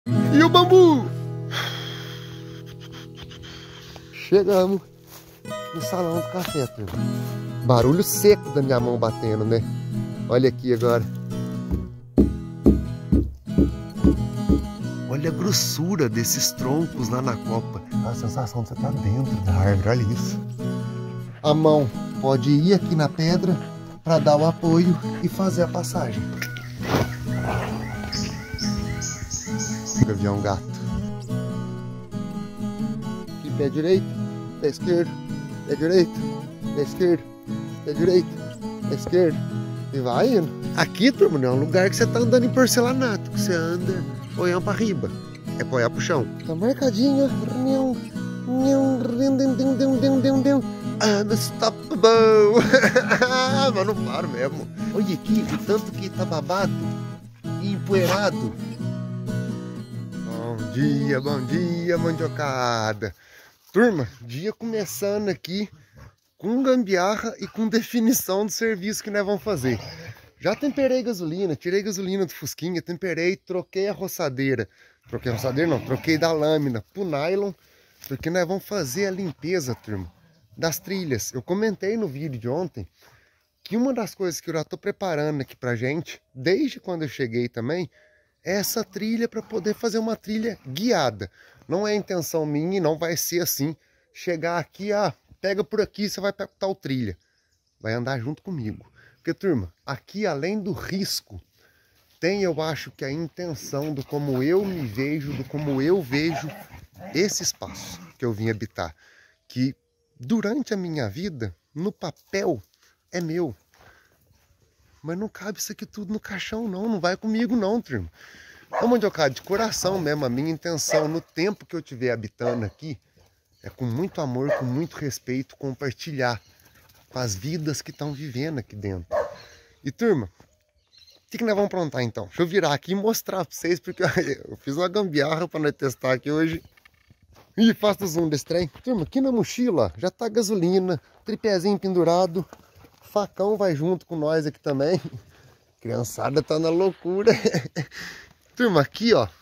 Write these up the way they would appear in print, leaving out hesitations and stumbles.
E o bambu? Chegamos no salão do café, turma. Barulho seco da minha mão batendo, né? Olha aqui agora. Olha a grossura desses troncos lá na copa. A sensação de você estar dentro da árvore, olha isso. A mão pode ir aqui na pedra para dar o apoio e fazer a passagem. Gavião gato. Aqui, pé direito, pé esquerdo, pé direito, pé esquerdo, pé direito, pé esquerdo. E vai indo. Aqui, turma, não é um lugar que você tá andando em porcelanato, que você anda olhando para riba. É pra olhar pro chão. Tá marcadinho. Unstoppable. Mas não paro mesmo. Olha aqui, o tanto que tá babado e empoeirado. Bom dia, mandiocada. Turma, dia começando aqui com gambiarra e com definição do serviço que nós vamos fazer. Já temperei gasolina, tirei gasolina do fusquinha, temperei, troquei a roçadeira. Troquei a roçadeira não, troquei da lâmina pro nylon, porque nós vamos fazer a limpeza, turma, das trilhas. Eu comentei no vídeo de ontem que uma das coisas que eu já tô preparando aqui pra gente, desde quando eu cheguei também, é essa trilha para poder fazer uma trilha guiada. Não é intenção minha e não vai ser assim, chegar aqui, pega por aqui, você vai pra tal trilha. Vai andar junto comigo. Porque, turma, aqui além do risco, tem, eu acho que a intenção do como eu me vejo, do como eu vejo esse espaço que eu vim habitar. Que durante a minha vida, no papel, é meu. Mas não cabe isso aqui tudo no caixão, não. Não vai comigo, não, turma. Ô, mandiocada, de coração mesmo, a minha intenção no tempo que eu estiver habitando aqui é com muito amor, com muito respeito, compartilhar com as vidas que estão vivendo aqui dentro. E turma, o que nós vamos aprontar então? Deixa eu virar aqui e mostrar para vocês, porque eu fiz uma gambiarra para nós testar aqui hoje. E faço o zoom desse trem. Turma, aqui na mochila já tá gasolina, tripézinho pendurado, facão vai junto com nós aqui também. Criançada tá na loucura. Turma, aqui ó,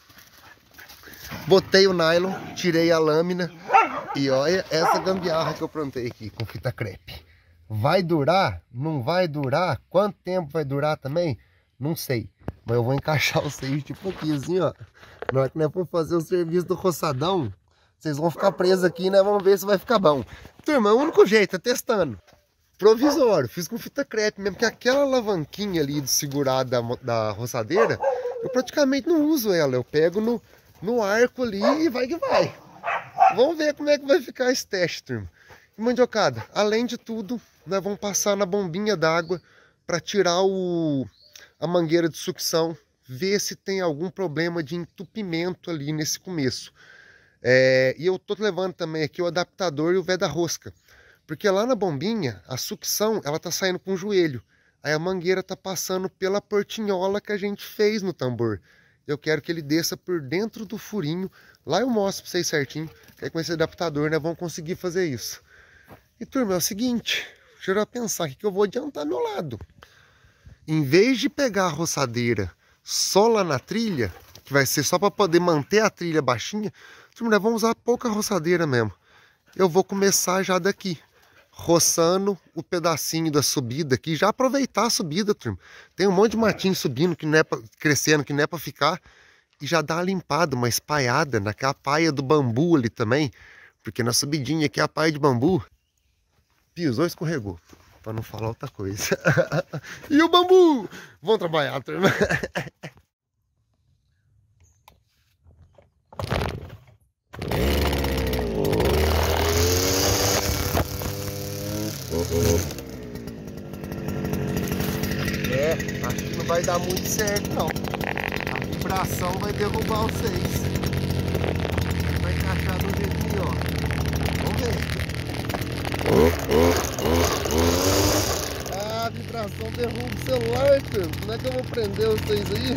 botei o nylon, tirei a lâmina e olha essa gambiarra que eu aprontei aqui com fita crepe. Vai durar? Não vai durar? Quanto tempo vai durar também? Não sei. Mas eu vou encaixar vocês tipo aqui, assim, ó. Na hora que nós for fazer o serviço do roçadão, vocês vão ficar presos aqui e nós vamos ver se vai ficar bom. Turma, é o único jeito, é testando. Provisório, fiz com fita crepe mesmo, porque aquela alavanquinha ali de segurar da roçadeira, eu praticamente não uso ela. Eu pego no arco ali e vai que vai. Vamos ver como é que vai ficar esse teste, turma. E mandiocada, além de tudo, nós vamos passar na bombinha d'água para tirar a mangueira de sucção, ver se tem algum problema de entupimento ali nesse começo. E eu tô levando também aqui o adaptador e o veda-rosca, porque lá na bombinha, a sucção, ela tá saindo com o joelho. Aí a mangueira tá passando pela portinhola que a gente fez no tambor. Eu quero que ele desça por dentro do furinho. Lá eu mostro para vocês certinho, que aí com esse adaptador nós vamos conseguir fazer isso. E turma, é o seguinte, deixa eu pensar aqui que eu vou adiantar meu lado. Em vez de pegar a roçadeira só lá na trilha, que vai ser só para poder manter a trilha baixinha, turma, nós vamos usar pouca roçadeira mesmo. Eu vou começar já daqui, roçando o pedacinho da subida aqui, já aproveitar a subida, turma. Tem um monte de matinho subindo, que não é crescendo, que não é para ficar, e já dá uma limpada, uma espaiada naquela paia do bambu ali também, porque na subidinha aqui é a paia de bambu. Pisou, escorregou, para não falar outra coisa. E o bambu? Vamos trabalhar, turma. Acho que não vai dar muito certo, não. A vibração vai derrubar vocês. Vai encaixar do jeitinho, ó. Vamos ver. A vibração derruba o celular, turma. Como é que eu vou prender vocês aí?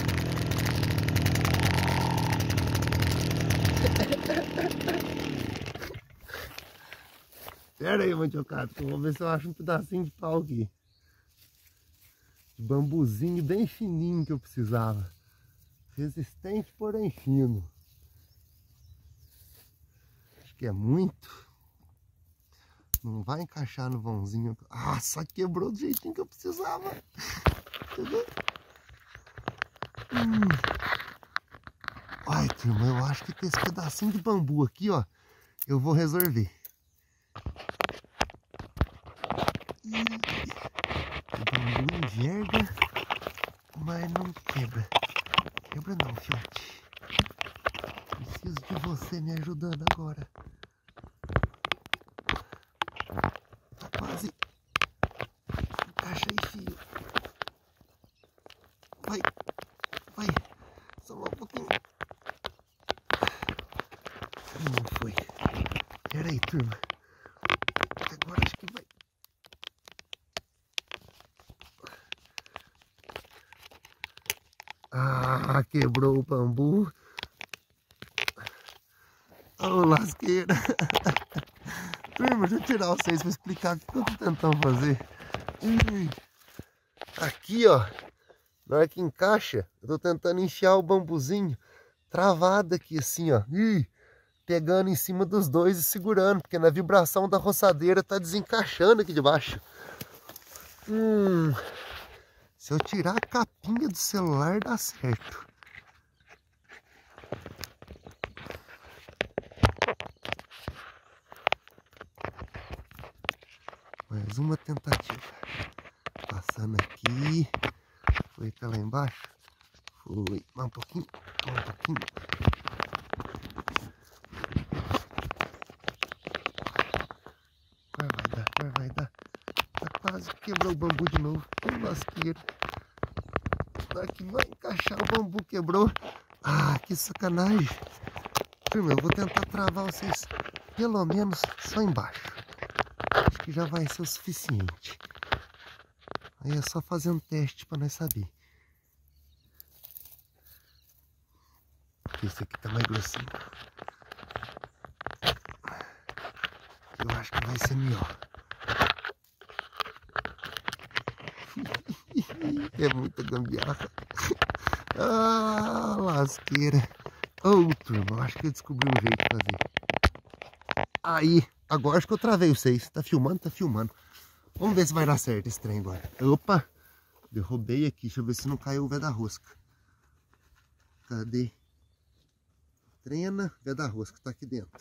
Pera aí, mandiocada, que eu vou ver se eu acho um pedacinho de pau aqui. De bambuzinho bem fininho que eu precisava. Resistente, porém fino. que é muito. Não vai encaixar no vãozinho. Ah, só quebrou do jeitinho que eu precisava. Entendeu? Ai, turma, eu acho que com esse pedacinho de bambu aqui, ó, eu vou resolver. O bambu enverga, mas não quebra. Quebra não, fiote. Preciso de você me ajudando agora. Tá quase. Encaixa aí, filho. Vai. Vai. Só um pouquinho. Não foi. Pera aí, turma. Agora acho que vai. Ah, quebrou o bambu. Oh, lasqueira. Turma, deixa eu tirar vocês para explicar o que eu tô tentando fazer. Aqui, ó, na hora que encaixa, eu tô tentando enfiar o bambuzinho travado aqui assim, ó. Pegando em cima dos dois e segurando, porque na vibração da roçadeira tá desencaixando aqui de baixo. Se eu tirar a capinha do celular, dá certo. Mais uma tentativa. Passando aqui. Foi até lá embaixo. Foi. Mais um pouquinho. Mais um pouquinho. Agora vai dar. Tá quase quebrou o bambu de novo. Que lasqueira. Aqui vai encaixar, o bambu quebrou. Ah, que sacanagem. Turma, eu vou tentar travar vocês pelo menos só embaixo. Acho que já vai ser o suficiente. Aí é só fazer um teste para nós saber. Esse aqui tá mais grossinho. Eu acho que vai ser melhor. É muita gambiarra. Ah, lasqueira. Oh, turma, eu acho que eu descobri um jeito de fazer. Aí, agora acho que eu travei vocês. Tá filmando? Tá filmando. Vamos ver se vai dar certo esse trem agora. Opa, derrubei aqui. Deixa eu ver se não caiu o vé da rosca. Cadê? Trena, vé da rosca, tá aqui dentro.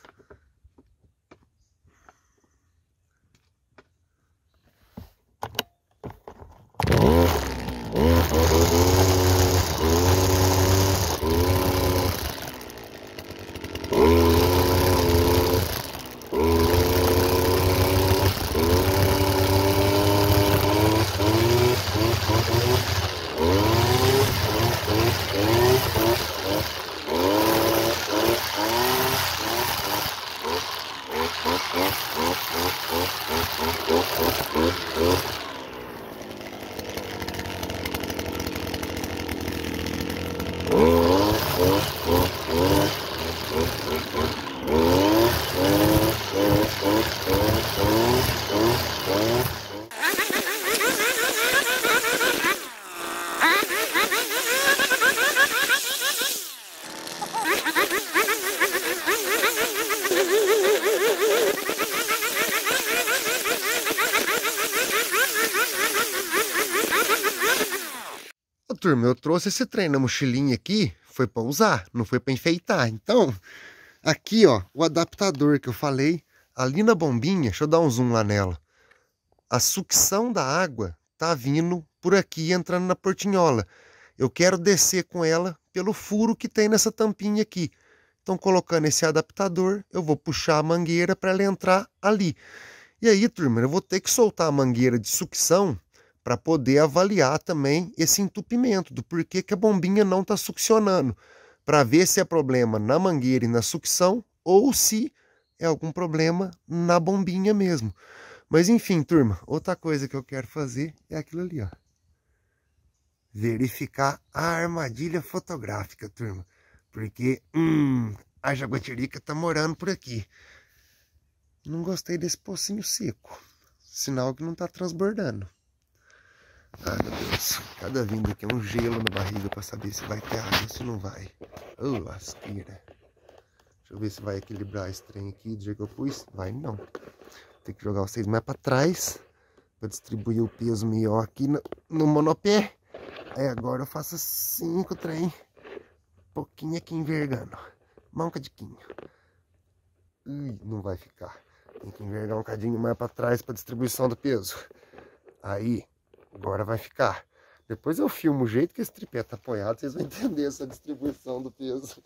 Turma, eu trouxe esse trem na mochilinha aqui, foi para usar, não foi para enfeitar. Então, aqui ó, o adaptador que eu falei, ali na bombinha, deixa eu dar um zoom lá nela. A sucção da água tá vindo por aqui, entrando na portinhola. Eu quero descer com ela pelo furo que tem nessa tampinha aqui. Então, colocando esse adaptador, eu vou puxar a mangueira para ela entrar ali. E aí, turma, eu vou ter que soltar a mangueira de sucção para poder avaliar também esse entupimento, do porquê que a bombinha não está succionando, para ver se é problema na mangueira e na sucção ou se é algum problema na bombinha mesmo. Mas enfim, turma, outra coisa que eu quero fazer é aquilo ali, ó. Verificar a armadilha fotográfica, turma, porque a jaguatirica tá morando por aqui. Não gostei desse pocinho seco, sinal que não tá transbordando. Ah, meu Deus, cada vindo aqui é um gelo na barriga para saber se vai ter água ou se não vai. Oh, lasqueira. Deixa eu ver se vai equilibrar esse trem aqui do jeito que eu pus. Vai não. Tem que jogar vocês mais para trás para distribuir o peso melhor aqui no monopé. Aí agora eu faço assim com o trem. Um pouquinho aqui envergando. Mais um cadinho. Não vai ficar. Tem que envergar um cadinho mais para trás para distribuição do peso. Aí, agora vai ficar. Depois eu filmo o jeito que esse tripé tá apoiado, vocês vão entender essa distribuição do peso.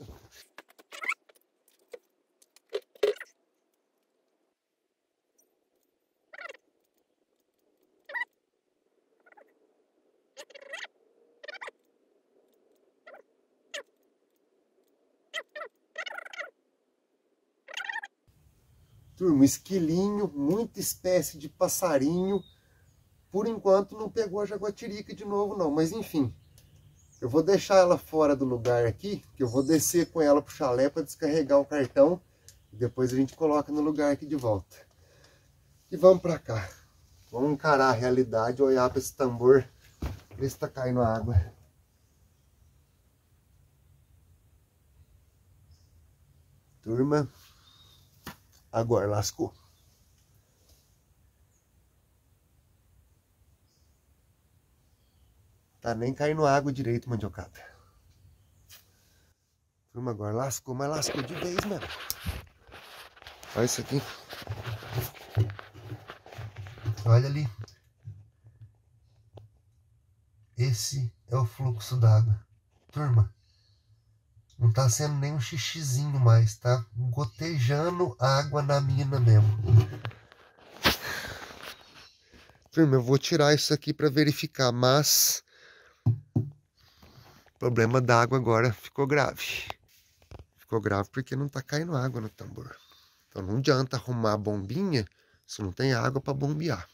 Turma, esquilinho, muita espécie de passarinho. Por enquanto não pegou a jaguatirica de novo não, mas enfim. Eu vou deixar ela fora do lugar aqui, que eu vou descer com ela pro chalé para descarregar o cartão. E depois a gente coloca no lugar aqui de volta. E vamos pra cá. Vamos encarar a realidade, olhar para esse tambor, ver se tá caindo água. Turma, agora lascou. Tá nem caindo água direito, mandiocada. Turma, agora lascou, mas lascou de vez mesmo. Olha isso aqui. Olha ali. Esse é o fluxo d'água. Turma, não tá sendo nem um xixizinho mais, tá gotejando água na mina mesmo. Turma, eu vou tirar isso aqui para verificar, mas o problema da água agora ficou grave. Ficou grave porque não tá caindo água no tambor. Então não adianta arrumar a bombinha se não tem água para bombear.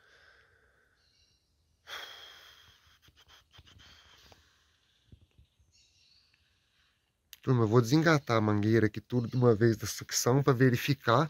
Turma, eu vou desengatar a mangueira aqui tudo de uma vez da sucção para verificar.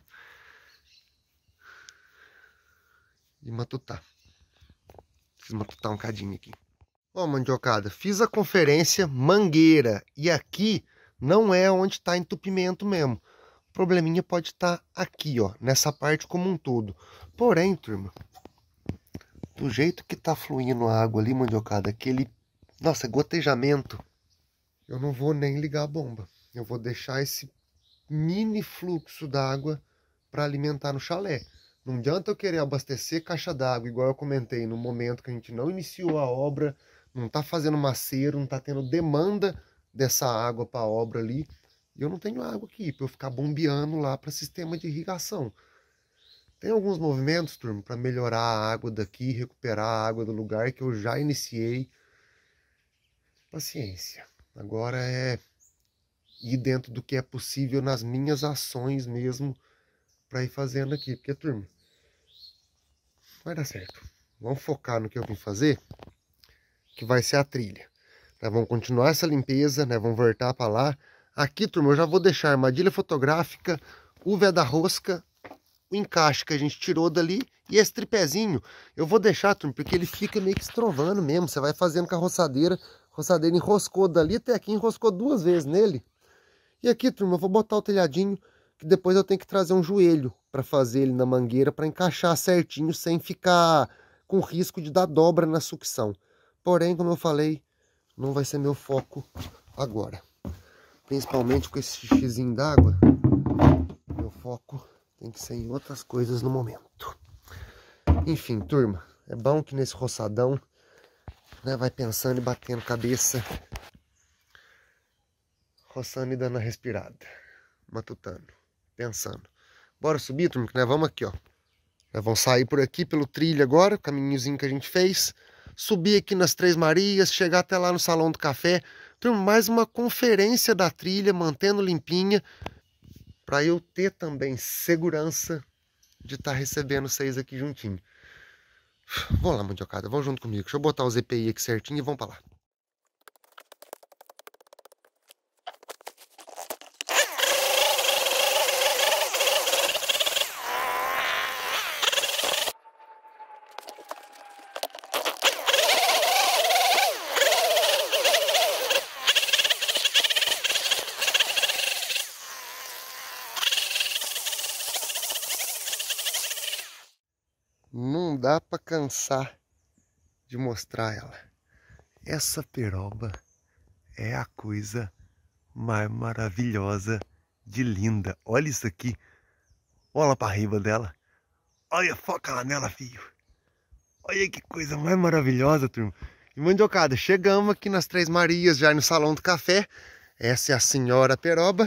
E matutar. Preciso matutar um cadinho aqui. Ó, mandiocada, fiz a conferência mangueira. E aqui não é onde está entupimento mesmo. O probleminha pode estar aqui, ó, nessa parte como um todo. Porém, turma, do jeito que tá fluindo a água ali, mandiocada, aquele, nossa, gotejamento, eu não vou nem ligar a bomba. Eu vou deixar esse mini fluxo d'água para alimentar no chalé. Não adianta eu querer abastecer caixa d'água, igual eu comentei, no momento que a gente não iniciou a obra, não tá fazendo maceiro, não tá tendo demanda dessa água para a obra ali. E eu não tenho água aqui para eu ficar bombeando lá para sistema de irrigação. Tem alguns movimentos, turma, para melhorar a água daqui, recuperar a água do lugar que eu já iniciei. Paciência. Agora é ir dentro do que é possível nas minhas ações mesmo para ir fazendo aqui. Porque, turma, vai dar certo. Vamos focar no que eu vim fazer, que vai ser a trilha. Nós vamos continuar essa limpeza, né? Vamos voltar para lá. Aqui, turma, eu já vou deixar a armadilha fotográfica, o vé da rosca, o encaixe que a gente tirou dali e esse tripézinho. Eu vou deixar, turma, porque ele fica meio que estrovando mesmo. Você vai fazendo com a roçadeira enroscou dali até aqui, enroscou 2 vezes nele. E aqui, turma, eu vou botar o telhadinho, que depois eu tenho que trazer um joelho para fazer ele na mangueira, para encaixar certinho, sem ficar com risco de dar dobra na sucção. Porém, como eu falei, não vai ser meu foco agora. Principalmente com esse xixizinho d'água, meu foco tem que ser em outras coisas no momento. Enfim, turma, é bom que nesse roçadão, né, vai pensando e batendo cabeça, roçando e dando a respirada, matutando, pensando. Bora subir, turma, que nós vamos aqui, ó. Nós vamos sair por aqui pelo trilho agora, o caminhozinho que a gente fez, subir aqui nas Três Marias, chegar até lá no Salão do Café. Turma, mais uma conferência da trilha, mantendo limpinha, para eu ter também segurança de estar recebendo vocês aqui juntinho. Vamos lá, mandiocada, vão junto comigo. Deixa eu botar os EPI aqui certinho e vamos para lá. Não dá para cansar de mostrar ela. Essa peroba é a coisa mais maravilhosa de linda. Olha isso aqui. Olha para a riba dela. Olha, foca lá nela, filho. Olha que coisa mais maravilhosa, turma. E Mandiocada, chegamos aqui nas Três Marias, já no Salão do Café. Essa é a senhora peroba,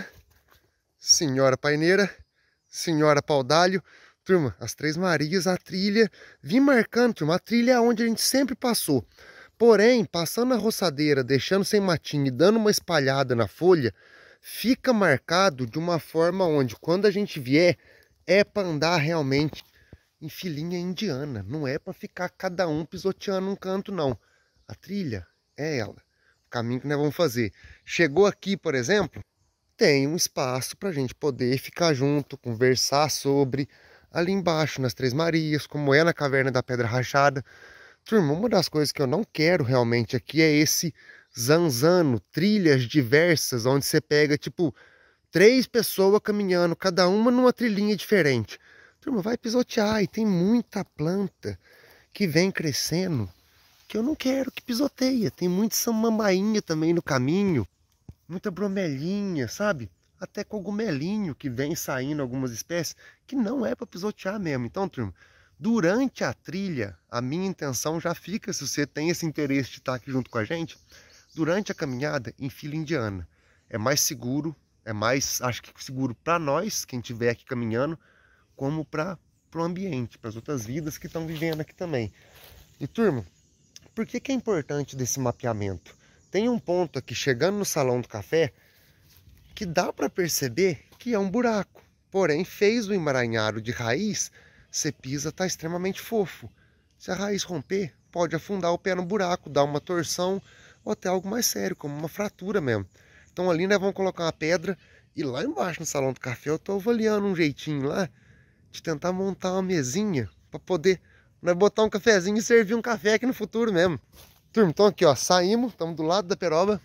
senhora paineira, senhora paudalho. Turma, as Três Marias, a trilha, vim marcando, turma, a trilha é onde a gente sempre passou. Porém, passando a roçadeira, deixando sem matinho e dando uma espalhada na folha, fica marcado de uma forma onde, quando a gente vier, é para andar realmente em filinha indiana. Não é para ficar cada um pisoteando um canto, não. A trilha é ela, o caminho que nós vamos fazer. Chegou aqui, por exemplo, tem um espaço para a gente poder ficar junto, conversar sobre... Ali embaixo, nas Três Marias, como é na Caverna da Pedra Rachada. Turma, uma das coisas que eu não quero realmente aqui é esse zanzano, trilhas diversas, onde você pega, tipo, 3 pessoas caminhando, cada uma numa trilhinha diferente. Turma, vai pisotear e tem muita planta que vem crescendo que eu não quero que pisoteia. Tem muita samambainha também no caminho, muita bromelinha, sabe? Até cogumelinho que vem saindo algumas espécies, que não é para pisotear mesmo. Então, turma, durante a trilha, a minha intenção já fica, se você tem esse interesse de estar aqui junto com a gente, durante a caminhada em fila indiana. É mais seguro, é mais, acho que seguro para nós, quem estiver aqui caminhando, como para o ambiente, para as outras vidas que estão vivendo aqui também. E, turma, por que é importante desse mapeamento? Tem um ponto aqui, chegando no Salão do Café, que dá para perceber que é um buraco. Porém, fez o emaranhado de raiz, você pisa, está extremamente fofo. Se a raiz romper, pode afundar o pé no buraco, dar uma torção ou até algo mais sério, como uma fratura mesmo. Então ali nós vamos colocar uma pedra e lá embaixo no Salão do Café eu estou avaliando um jeitinho lá de tentar montar uma mesinha para poder nós botar um cafezinho e servir um café aqui no futuro mesmo. Turma, então aqui ó, saímos, estamos do lado da peroba.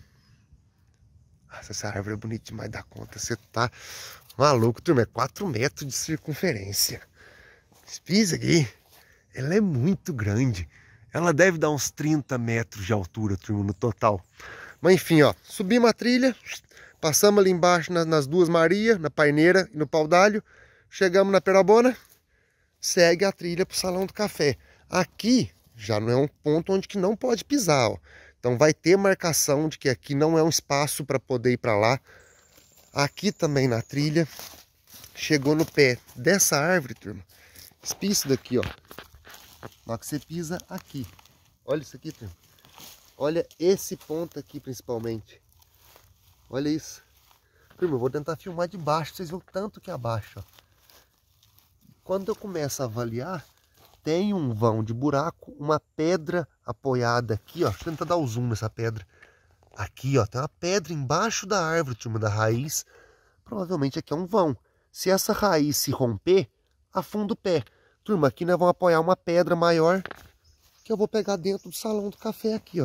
Nossa, essa árvore é bonita demais da conta, você tá maluco, turma, é 4 metros de circunferência. Pisa aqui, ela é muito grande, ela deve dar uns 30 metros de altura, turma, no total. Mas enfim, ó, subimos a trilha, passamos ali embaixo nas Duas Marias, na Paineira e no Paudalho, chegamos na Perobona, segue a trilha pro Salão do Café. Aqui já não é um ponto onde que não pode pisar, ó. Então vai ter marcação de que aqui não é um espaço para poder ir para lá. Aqui também na trilha, chegou no pé dessa árvore, turma. Isso daqui, ó. Na hora que você pisa aqui. Olha isso aqui, turma. Olha esse ponto aqui, principalmente. Olha isso. Turma, eu vou tentar filmar de baixo, vocês viram tanto que abaixo, ó. Quando eu começo a avaliar, tem um vão de buraco, uma pedra apoiada aqui, ó. Deixa eu tentar dar o zoom nessa pedra. Aqui, ó, tem uma pedra embaixo da árvore, turma, da raiz. Provavelmente aqui é um vão. Se essa raiz se romper, afunda o pé. Turma, aqui nós vamos apoiar uma pedra maior que eu vou pegar dentro do Salão do Café aqui, ó.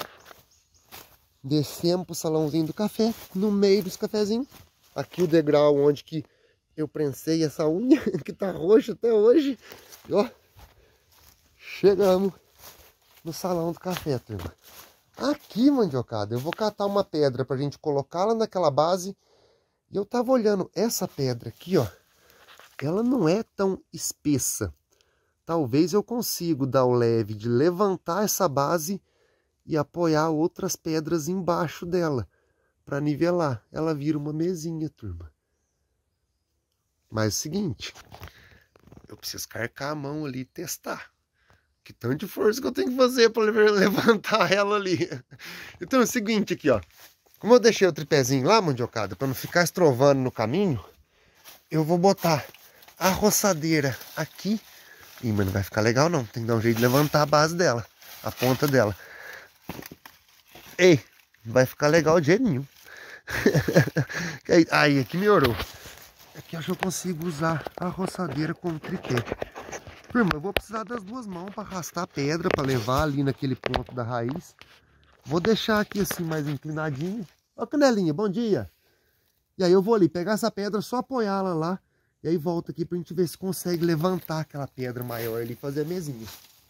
Descemos pro salãozinho do café, no meio dos cafezinhos. Aqui o degrau onde que eu prensei essa unha, que tá roxa até hoje. E, ó, chegamos no Salão do Café, turma. Aqui, Mandiocada, eu vou catar uma pedra pra gente colocá-la naquela base. E eu tava olhando essa pedra aqui, ó. Ela não é tão espessa. Talvez eu consiga dar o leve de levantar essa base e apoiar outras pedras embaixo dela. Pra nivelar. Ela vira uma mesinha, turma. Mas é o seguinte. Eu preciso carcar a mão ali e testar. Que tanto de força que eu tenho que fazer para levantar ela ali. Então é o seguinte aqui, ó. Como eu deixei o tripézinho lá, Mandiocada, para não ficar estrovando no caminho, eu vou botar a roçadeira aqui. Ih, mas não vai ficar legal não. Tem que dar um jeito de levantar a base dela, a ponta dela. Ei, não vai ficar legal de jeito nenhum. Aí, aqui melhorou. Aqui eu acho que eu consigo usar a roçadeira como tripé. Turma, eu vou precisar das 2 mãos para arrastar a pedra, para levar ali naquele ponto da raiz. Vou deixar aqui assim mais inclinadinho. Ó, Canelinha, bom dia. E aí eu vou ali pegar essa pedra, só apoiá-la lá E aí volta aqui pra gente ver se consegue levantar aquela pedra maior ali e fazer a mesinha.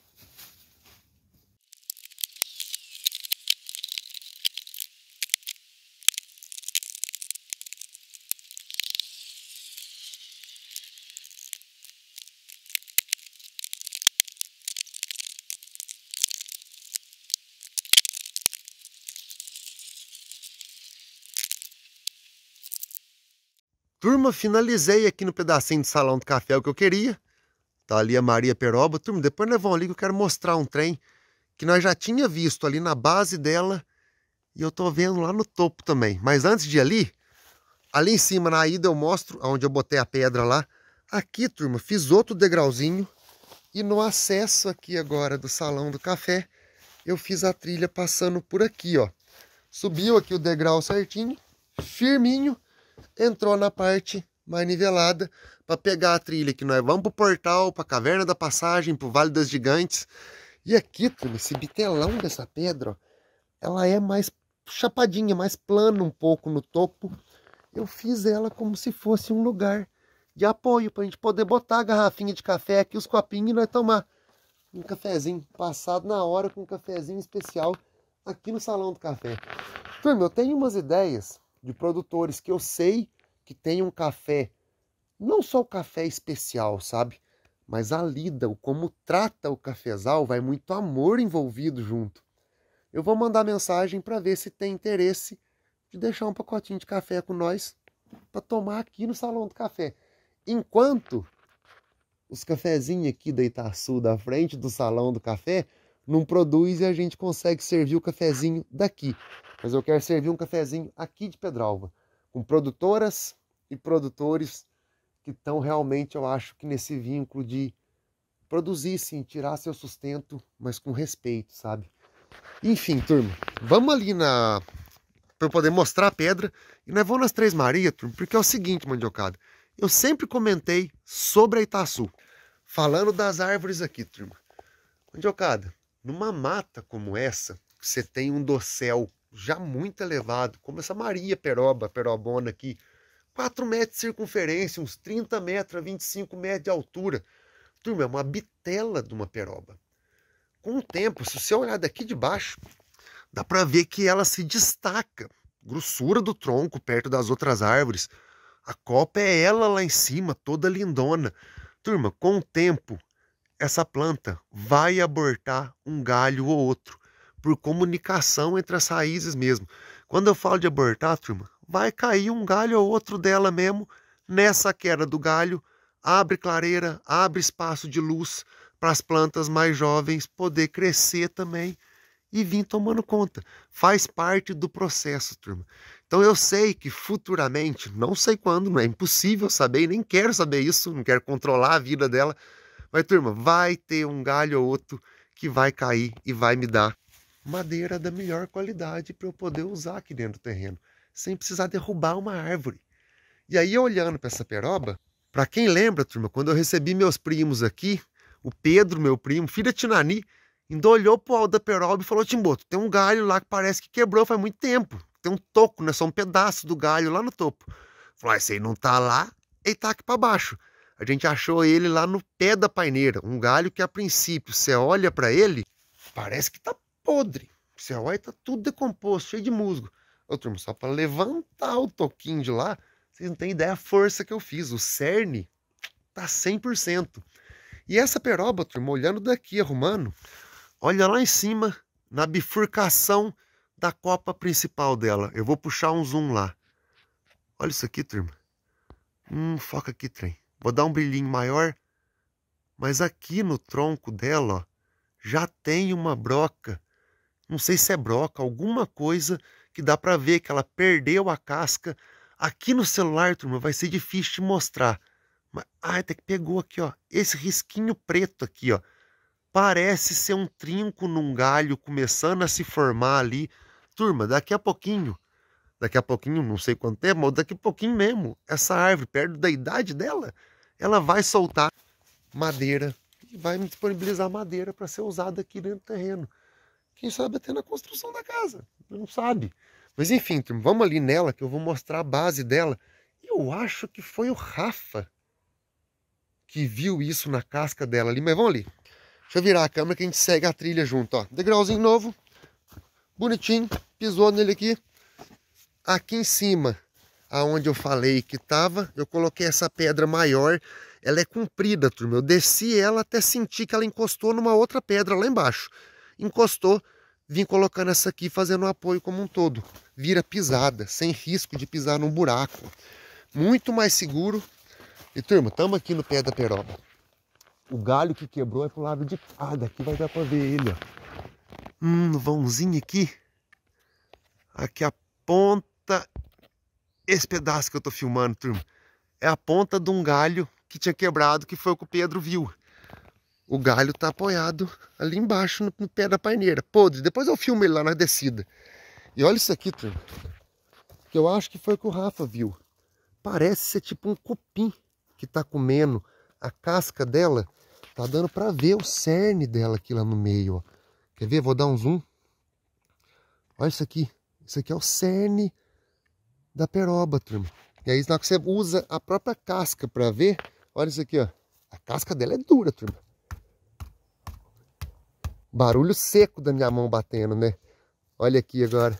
Turma, finalizei aqui no pedacinho de salão do café o que eu queria. Tá ali a Maria Peroba. Turma, depois nós vamos ali que eu quero mostrar um trem que nós já tinha visto ali na base dela e eu tô vendo lá no topo também. Mas antes de ir ali em cima na ida eu mostro onde eu botei a pedra lá. Aqui, turma, fiz outro degrauzinho e no acesso aqui agora do salão do café eu fiz a trilha passando por aqui, ó. Subiu aqui o degrau certinho, firminho. Entrou na parte mais nivelada para pegar a trilha que nós vamos pro portal, para a Caverna da Passagem, pro Vale das Gigantes. E aqui, turma, esse bitelão dessa pedra, ó, ela é mais chapadinha, mais plana um pouco no topo. Eu fiz ela como se fosse um lugar de apoio para a gente poder botar a garrafinha de café aqui, os copinhos e nós tomar um cafezinho passado na hora com um cafezinho especial aqui no salão do café. Turma, eu tenho umas ideias de produtores que eu sei que tem um café, não só o café especial, sabe? Mas a lida, o como trata o cafezal, vai muito amor envolvido junto. Eu vou mandar mensagem para ver se tem interesse de deixar um pacotinho de café com nós para tomar aqui no salão do café. Enquanto os cafezinhos aqui da Itaçu, da frente do salão do café, não produz e a gente consegue servir o cafezinho daqui. Mas eu quero servir um cafezinho aqui de Pedralva, com produtoras e produtores que estão realmente, eu acho, que nesse vínculo de produzir, sim, tirar seu sustento, mas com respeito, sabe? Enfim, turma, vamos ali para eu poder mostrar a pedra e nós vamos nas Três Marias, turma, porque é o seguinte, Mandiocada, eu sempre comentei sobre a Itaçu, falando das árvores aqui, turma. Mandiocada, numa mata como essa, você tem um dossel já muito elevado, como essa Maria Peroba, perobona aqui, 4 metros de circunferência, uns 30 metros a 25 metros de altura. Turma, é uma bitela de uma peroba. Com o tempo, se você olhar daqui de baixo, dá para ver que ela se destaca. Grossura do tronco perto das outras árvores. A copa é ela lá em cima, toda lindona. Turma, com o tempo, essa planta vai abortar um galho ou outro, por comunicação entre as raízes mesmo. Quando eu falo de abortar, turma, vai cair um galho ou outro dela mesmo. Nessa queda do galho, abre clareira, abre espaço de luz para as plantas mais jovens poder crescer também e vir tomando conta. Faz parte do processo, turma. Então eu sei que futuramente, não sei quando, não é impossível saber e nem quero saber isso, não quero controlar a vida dela, mas, turma, vai ter um galho ou outro que vai cair e vai me dar madeira da melhor qualidade para eu poder usar aqui dentro do terreno, sem precisar derrubar uma árvore. E aí, olhando para essa peroba, para quem lembra, turma, quando eu recebi meus primos aqui, o Pedro, meu primo, filho da Tinani, ainda olhou pro alto da peroba e falou: Timboto, tem um galho lá que parece que quebrou faz muito tempo. Tem um toco, né? Só um pedaço do galho lá no topo. Falou: esse aí não tá lá, ele tá aqui para baixo. A gente achou ele lá no pé da paineira, um galho que a princípio você olha para ele, parece que tá podre. Você olha, tá tudo decomposto, cheio de musgo. Ô, turma, só para levantar o toquinho de lá, vocês não têm ideia a força que eu fiz. O cerne tá 100%. E essa peroba, turma, olhando daqui, arrumando, olha lá em cima, na bifurcação da copa principal dela. Eu vou puxar um zoom lá. Olha isso aqui, turma. Foca aqui, trem. Vou dar um brilhinho maior, mas aqui no tronco dela, ó, já tem uma broca. Não sei se é broca, alguma coisa que dá para ver que ela perdeu a casca. Aqui no celular, turma, vai ser difícil de mostrar. Mas, até que pegou aqui, ó. Esse risquinho preto aqui, ó. Parece ser um trinco num galho começando a se formar ali. Turma, daqui a pouquinho, não sei quanto tempo, mas daqui a pouquinho mesmo, essa árvore, perto da idade dela, ela vai soltar madeira e vai me disponibilizar madeira para ser usada aqui dentro do terreno. Quem sabe até na construção da casa, não sabe. Mas enfim, turma, vamos ali nela que eu vou mostrar a base dela. Eu acho que foi o Rafa que viu isso na casca dela ali. Mas vamos ali. Deixa eu virar a câmera que a gente segue a trilha junto, ó. Degrauzinho novo. Bonitinho. Pisou nele aqui. Aqui em cima, aonde eu falei que tava, eu coloquei essa pedra maior. Ela é comprida, turma. Eu desci ela até sentir que ela encostou numa outra pedra lá embaixo. Encostou, vim colocando essa aqui, fazendo o apoio como um todo. Vira pisada, sem risco de pisar num buraco. Muito mais seguro. E, turma, estamos aqui no pé da peroba. O galho que quebrou é pro lado de cá. Daqui vai dar pra ver ele, ó. No vãozinho aqui. Aqui a ponta. Esse pedaço que eu tô filmando, turma, é a ponta de um galho que tinha quebrado, que foi o que o Pedro viu. O galho tá apoiado ali embaixo no pé da paineira, podre. Depois eu filmo ele lá na descida. E olha isso aqui, turma, que eu acho que foi o que o Rafa viu. Parece ser tipo um cupim que tá comendo a casca dela. Tá dando pra ver o cerne dela aqui lá no meio, ó. Quer ver? Vou dar um zoom. Olha isso aqui. Isso aqui é o cerne da peroba, turma. E aí, na hora que você usa a própria casca pra ver, olha isso aqui, ó. A casca dela é dura, turma. Barulho seco da minha mão batendo, né? Olha aqui agora.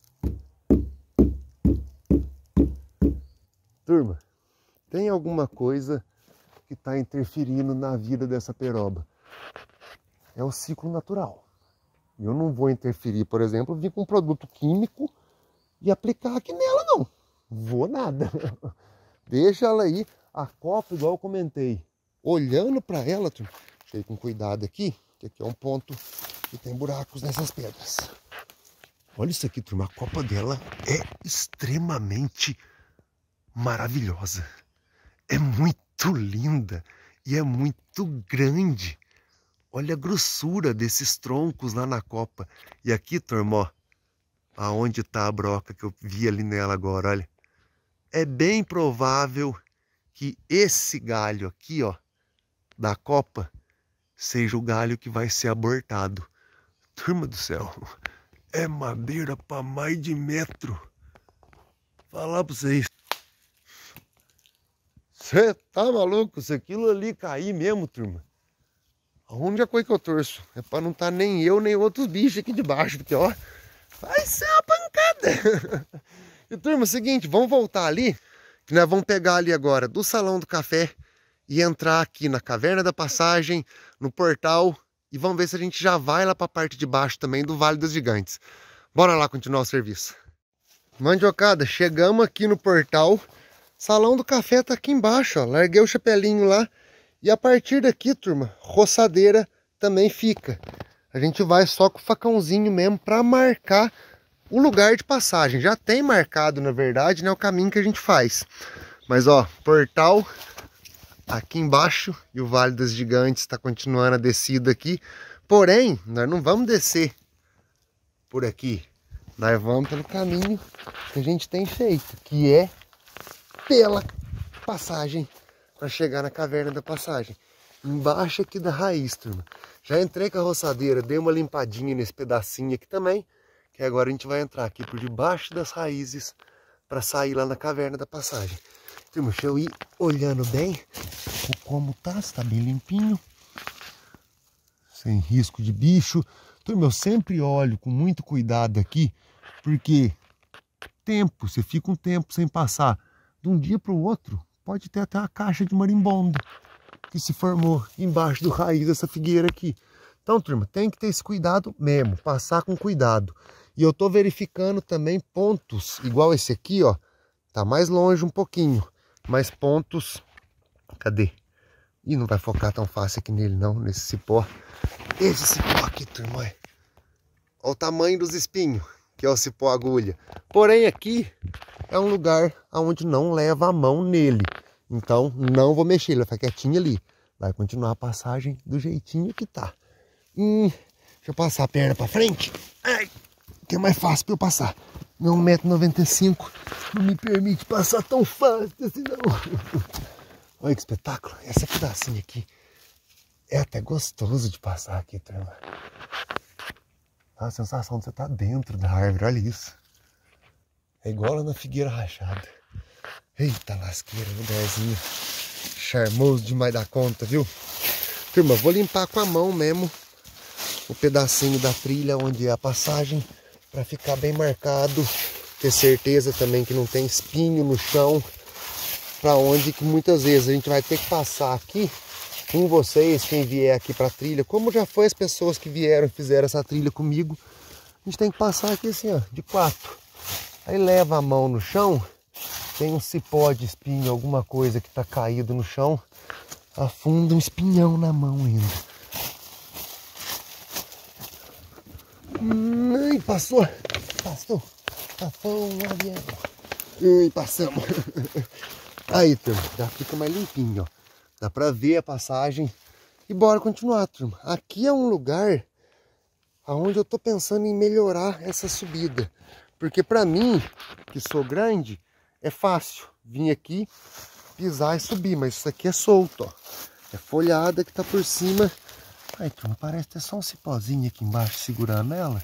Turma, tem alguma coisa que está interferindo na vida dessa peroba. É o ciclo natural. Eu não vou interferir, por exemplo, vir com um produto químico e aplicar aqui nela, não. Vou nada. Deixa ela aí, a copa, igual eu comentei, olhando para ela, turma. Deixa eu ir com cuidado aqui, que aqui é um ponto que tem buracos nessas pedras. Olha isso aqui, turma. A copa dela é extremamente maravilhosa. É muito linda e é muito grande. Olha a grossura desses troncos lá na copa. E aqui, turma, ó, aonde tá a broca que eu vi ali nela agora, olha. É bem provável que esse galho aqui, ó, da copa, seja o galho que vai ser abortado. Turma do céu, é madeira para mais de metro. Falar para vocês. Você tá maluco? Se aquilo ali cair mesmo, turma, a única coisa que eu torço é para não estar nem eu, nem outros bichos aqui debaixo, porque, ó, vai ser uma pancada. E, turma, é o seguinte, vamos voltar ali, que nós vamos pegar ali agora do Salão do Café e entrar aqui na Caverna da Passagem, no portal, e vamos ver se a gente já vai lá para a parte de baixo também do Vale dos Gigantes. Bora lá continuar o serviço. Mandiocada, chegamos aqui no portal. Salão do Café tá aqui embaixo, ó. Larguei o chapelinho lá. E a partir daqui, turma, roçadeira também fica. A gente vai só com o facãozinho mesmo para marcar o lugar de passagem. Já tem marcado, na verdade, né, o caminho que a gente faz. Mas, ó, portal aqui embaixo e o Vale dos Gigantes está continuando a descida aqui. Porém, nós não vamos descer por aqui. Nós vamos pelo caminho que a gente tem feito, que é pela passagem para chegar na Caverna da Passagem. Embaixo aqui da raiz, turma. Já entrei com a roçadeira, dei uma limpadinha nesse pedacinho aqui também, que agora a gente vai entrar aqui por debaixo das raízes para sair lá na Caverna da Passagem. Turma, deixa eu ir olhando bem como tá, se tá bem limpinho, sem risco de bicho. Turma, eu sempre olho com muito cuidado aqui, porque tempo, você fica um tempo sem passar de um dia para o outro, pode ter até uma caixa de marimbondo que se formou embaixo do raiz dessa figueira aqui. Então, turma, tem que ter esse cuidado mesmo, passar com cuidado. E eu tô verificando também pontos, igual esse aqui, ó, tá mais longe um pouquinho, mas pontos, cadê? Ih, não vai focar tão fácil aqui nele não, nesse cipó. Esse cipó aqui, turma, olha o tamanho dos espinhos, que é o cipó agulha. Porém, aqui é um lugar onde não leva a mão nele. Então, não vou mexer, ele vai ficar quietinho ali. Vai continuar a passagem do jeitinho que tá. Deixa eu passar a perna pra frente. Ai, que é mais fácil pra eu passar. Meu 1,95 m não me permite passar tão fácil assim, não. Olha que espetáculo. Esse pedacinho aqui é até gostoso de passar aqui, turma. Dá a sensação de você estar dentro da árvore, olha isso. É igual lá na figueira rachada. Eita lasqueira, lugarzinho Charmoso demais da conta, viu? Turma, vou limpar com a mão mesmo o pedacinho da trilha onde é a passagem, para ficar bem marcado, ter certeza também que não tem espinho no chão, para onde que muitas vezes a gente vai ter que passar aqui com vocês, quem vier aqui para a trilha, como já foi as pessoas que vieram e fizeram essa trilha comigo, a gente tem que passar aqui assim, ó, de 4. Aí leva a mão no chão, tem um cipó de espinho, alguma coisa que está caído no chão, afunda um espinhão na mão ainda. Ai, passou um avião. Ai, passamos. Aí, turma, já fica mais limpinho, ó. Dá pra ver a passagem. E bora continuar, turma. Aqui é um lugar onde eu tô pensando em melhorar essa subida. Porque pra mim, que sou grande, é fácil vir aqui, pisar e subir. Mas isso aqui é solto, ó. É folhada que tá por cima. Aí, turma, parece ter só um cipózinho aqui embaixo segurando ela.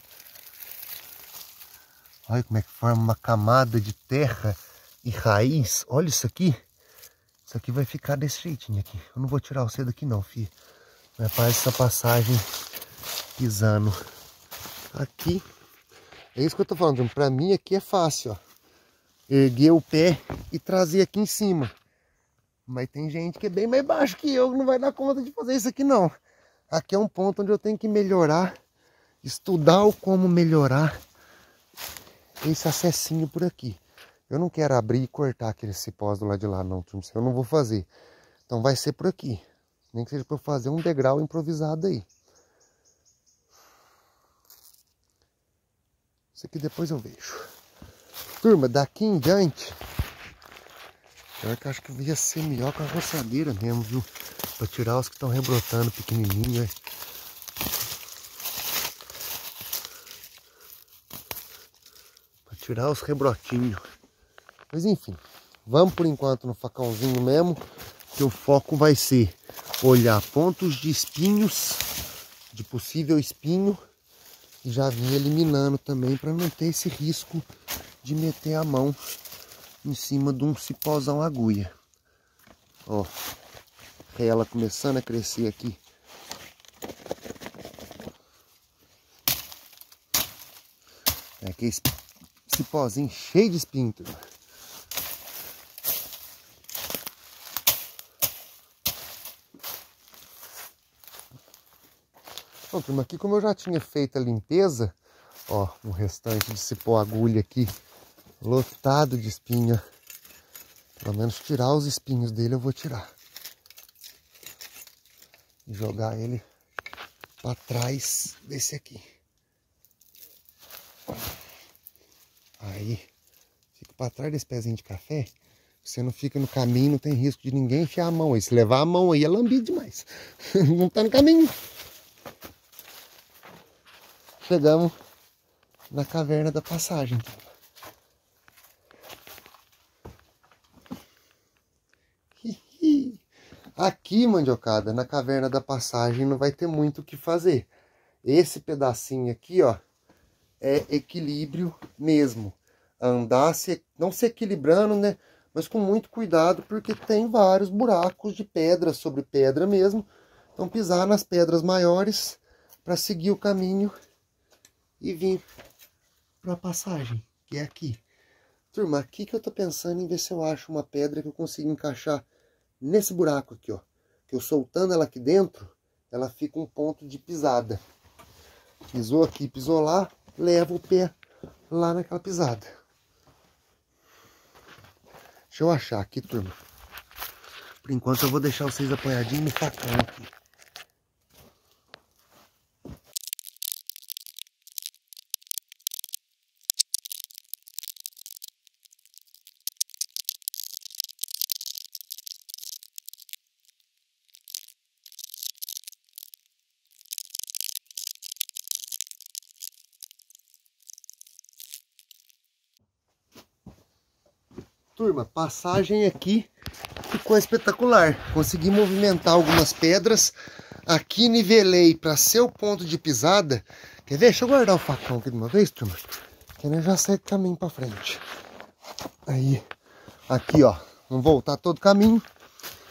Olha como é que forma uma camada de terra e raiz. Olha isso aqui. Isso aqui vai ficar desse jeitinho aqui. Eu não vou tirar você daqui não, filho. Mas faz essa passagem pisando aqui. É isso que eu tô falando, pra mim aqui é fácil, ó. Erguer o pé e trazer aqui em cima. Mas tem gente que é bem mais baixo que eu, que não vai dar conta de fazer isso aqui não. Aqui é um ponto onde eu tenho que melhorar, estudar o como melhorar esse acessinho por aqui. Eu não quero abrir e cortar aquele cipós do lado de lá não, turma. Eu não vou fazer. Então vai ser por aqui. Nem que seja para eu fazer um degrau improvisado aí. Isso aqui depois eu vejo. Turma, daqui em diante, pior que eu acho que ia ser melhor com a roçadeira mesmo, viu? Para tirar os que estão rebrotando pequenininho, para tirar os rebrotinhos. Mas enfim, vamos por enquanto no facãozinho mesmo, que o foco vai ser olhar pontos de espinhos, de possível espinho, e já vir eliminando também para não ter esse risco de meter a mão em cima de um cipózão agulha. Ó, ela começando a crescer aqui. É aquele cipózinho cheio de espinho, turma. Bom, turma, aqui como eu já tinha feito a limpeza, ó, o restante de cipó agulha aqui, lotado de espinho. Pelo menos tirar os espinhos dele eu vou tirar. E jogar ele para trás desse aqui. Aí, fica para trás desse pezinho de café. Você não fica no caminho, não tem risco de ninguém enfiar a mão aí. Se levar a mão aí é lambido demais. Não tá no caminho. Chegamos na caverna da passagem. Aqui, mandiocada, na caverna da passagem não vai ter muito o que fazer. Esse pedacinho aqui, ó, é equilíbrio mesmo. Andar, não se equilibrando, né? Mas com muito cuidado, porque tem vários buracos de pedra sobre pedra mesmo. Então pisar nas pedras maiores para seguir o caminho e vir para a passagem, que é aqui. Turma, aqui que eu tô pensando em ver se eu acho uma pedra que eu consigo encaixar nesse buraco aqui, ó. Que eu soltando ela aqui dentro, ela fica um ponto de pisada. Pisou aqui, pisou lá, leva o pé lá naquela pisada. Deixa eu achar aqui, turma. Por enquanto eu vou deixar vocês apanhadinhos no facão aqui. Turma, passagem aqui ficou espetacular. Consegui movimentar algumas pedras. Aqui nivelei para ser o ponto de pisada. Quer ver? Deixa eu guardar o facão aqui de uma vez, turma. Que eu já sei o caminho para frente. Aí, aqui ó, vamos voltar todo o caminho.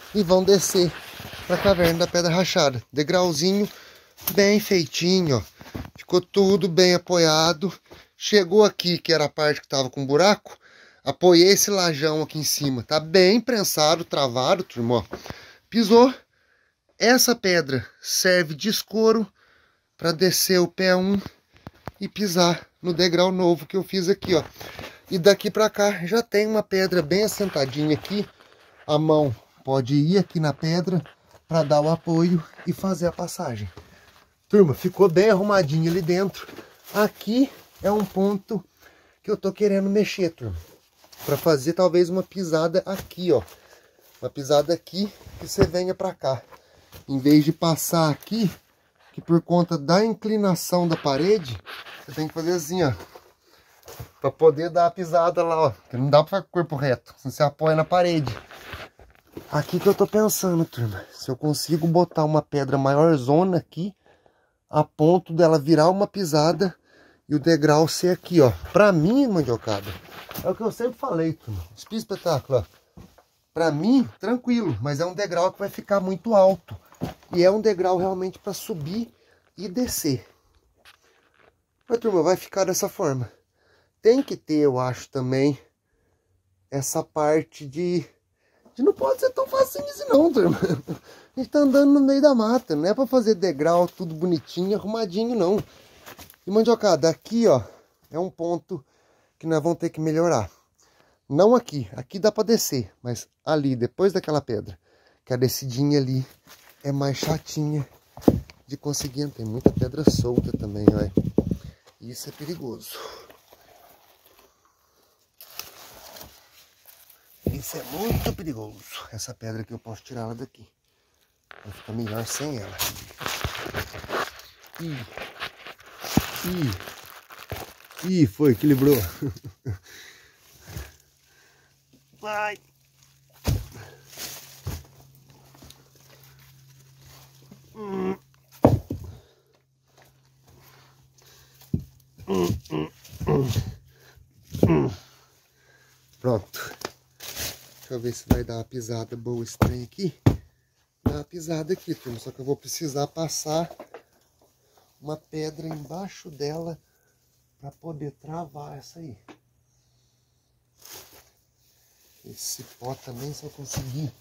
e vão descer para a caverna da Pedra Rachada. Degrauzinho bem feitinho, ó. Ficou tudo bem apoiado. Chegou aqui, que era a parte que estava com buraco, apoiei esse lajão aqui em cima. Tá bem prensado, travado, turma, ó. Pisou. Essa pedra serve de escoro para descer o pé 1 e pisar no degrau novo que eu fiz aqui, ó. E daqui para cá já tem uma pedra bem assentadinha aqui. A mão pode ir aqui na pedra para dar o apoio e fazer a passagem. Turma, ficou bem arrumadinho ali dentro. Aqui é um ponto que eu tô querendo mexer, turma. Para fazer talvez uma pisada aqui, ó. Uma pisada aqui que você venha para cá. Em vez de passar aqui, que por conta da inclinação da parede, você tem que fazer assim, ó. Para poder dar a pisada lá, ó. Porque não dá para ficar com o corpo reto, senão você apoia na parede. Aqui que eu tô pensando, turma. Se eu consigo botar uma pedra maior zona aqui, a ponto dela virar uma pisada e o degrau ser aqui, ó. Pra mim, mandiocada, é o que eu sempre falei, turma. Espírito espetáculo, ó. Pra mim, tranquilo, mas é um degrau que vai ficar muito alto. E é um degrau realmente para subir e descer. Mas, turma, vai ficar dessa forma. Tem que ter, eu acho, também, essa parte de não pode ser tão facinho assim não, turma. A gente tá andando no meio da mata, não é pra fazer degrau, tudo bonitinho, arrumadinho, não. E, mandiocada, aqui, ó, é um ponto que nós vamos ter que melhorar. Não aqui, aqui dá pra descer, mas ali, depois daquela pedra, que a descidinha ali é mais chatinha de conseguir. Tem muita pedra solta também, ó. Isso é perigoso. Isso é muito perigoso. Essa pedra aqui eu posso tirar ela daqui. Vai ficar melhor sem ela. Ih, foi, equilibrou. Vai. Pronto. Deixa eu ver se vai dar uma pisada boa esse trem aqui. Dá uma pisada aqui, turma. Só que eu vou precisar passar uma pedra embaixo dela para poder travar essa aí. Esse pó também, se eu conseguir,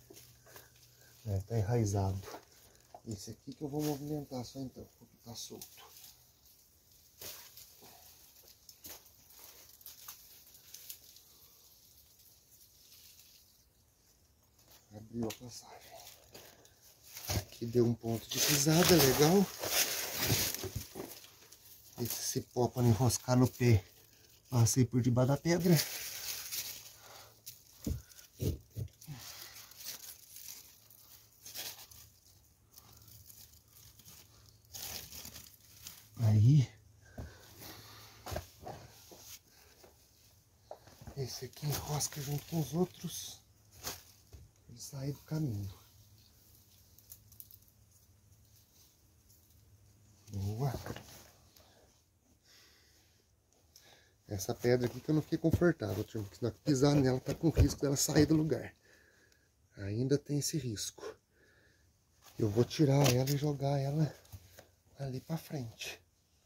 tá enraizado. Esse aqui que eu vou movimentar só então, porque tá solto. Abriu a passagem. Aqui deu um ponto de pisada legal. Esse cipó para enroscar no pé, passei por debaixo da pedra. Aí, esse aqui enrosca junto com os outros e sai do caminho. Boa. Essa pedra aqui que eu não fiquei confortável, turma, porque se não pisar nela tá com risco dela sair do lugar. Ainda tem esse risco. Eu vou tirar ela e jogar ela ali pra frente.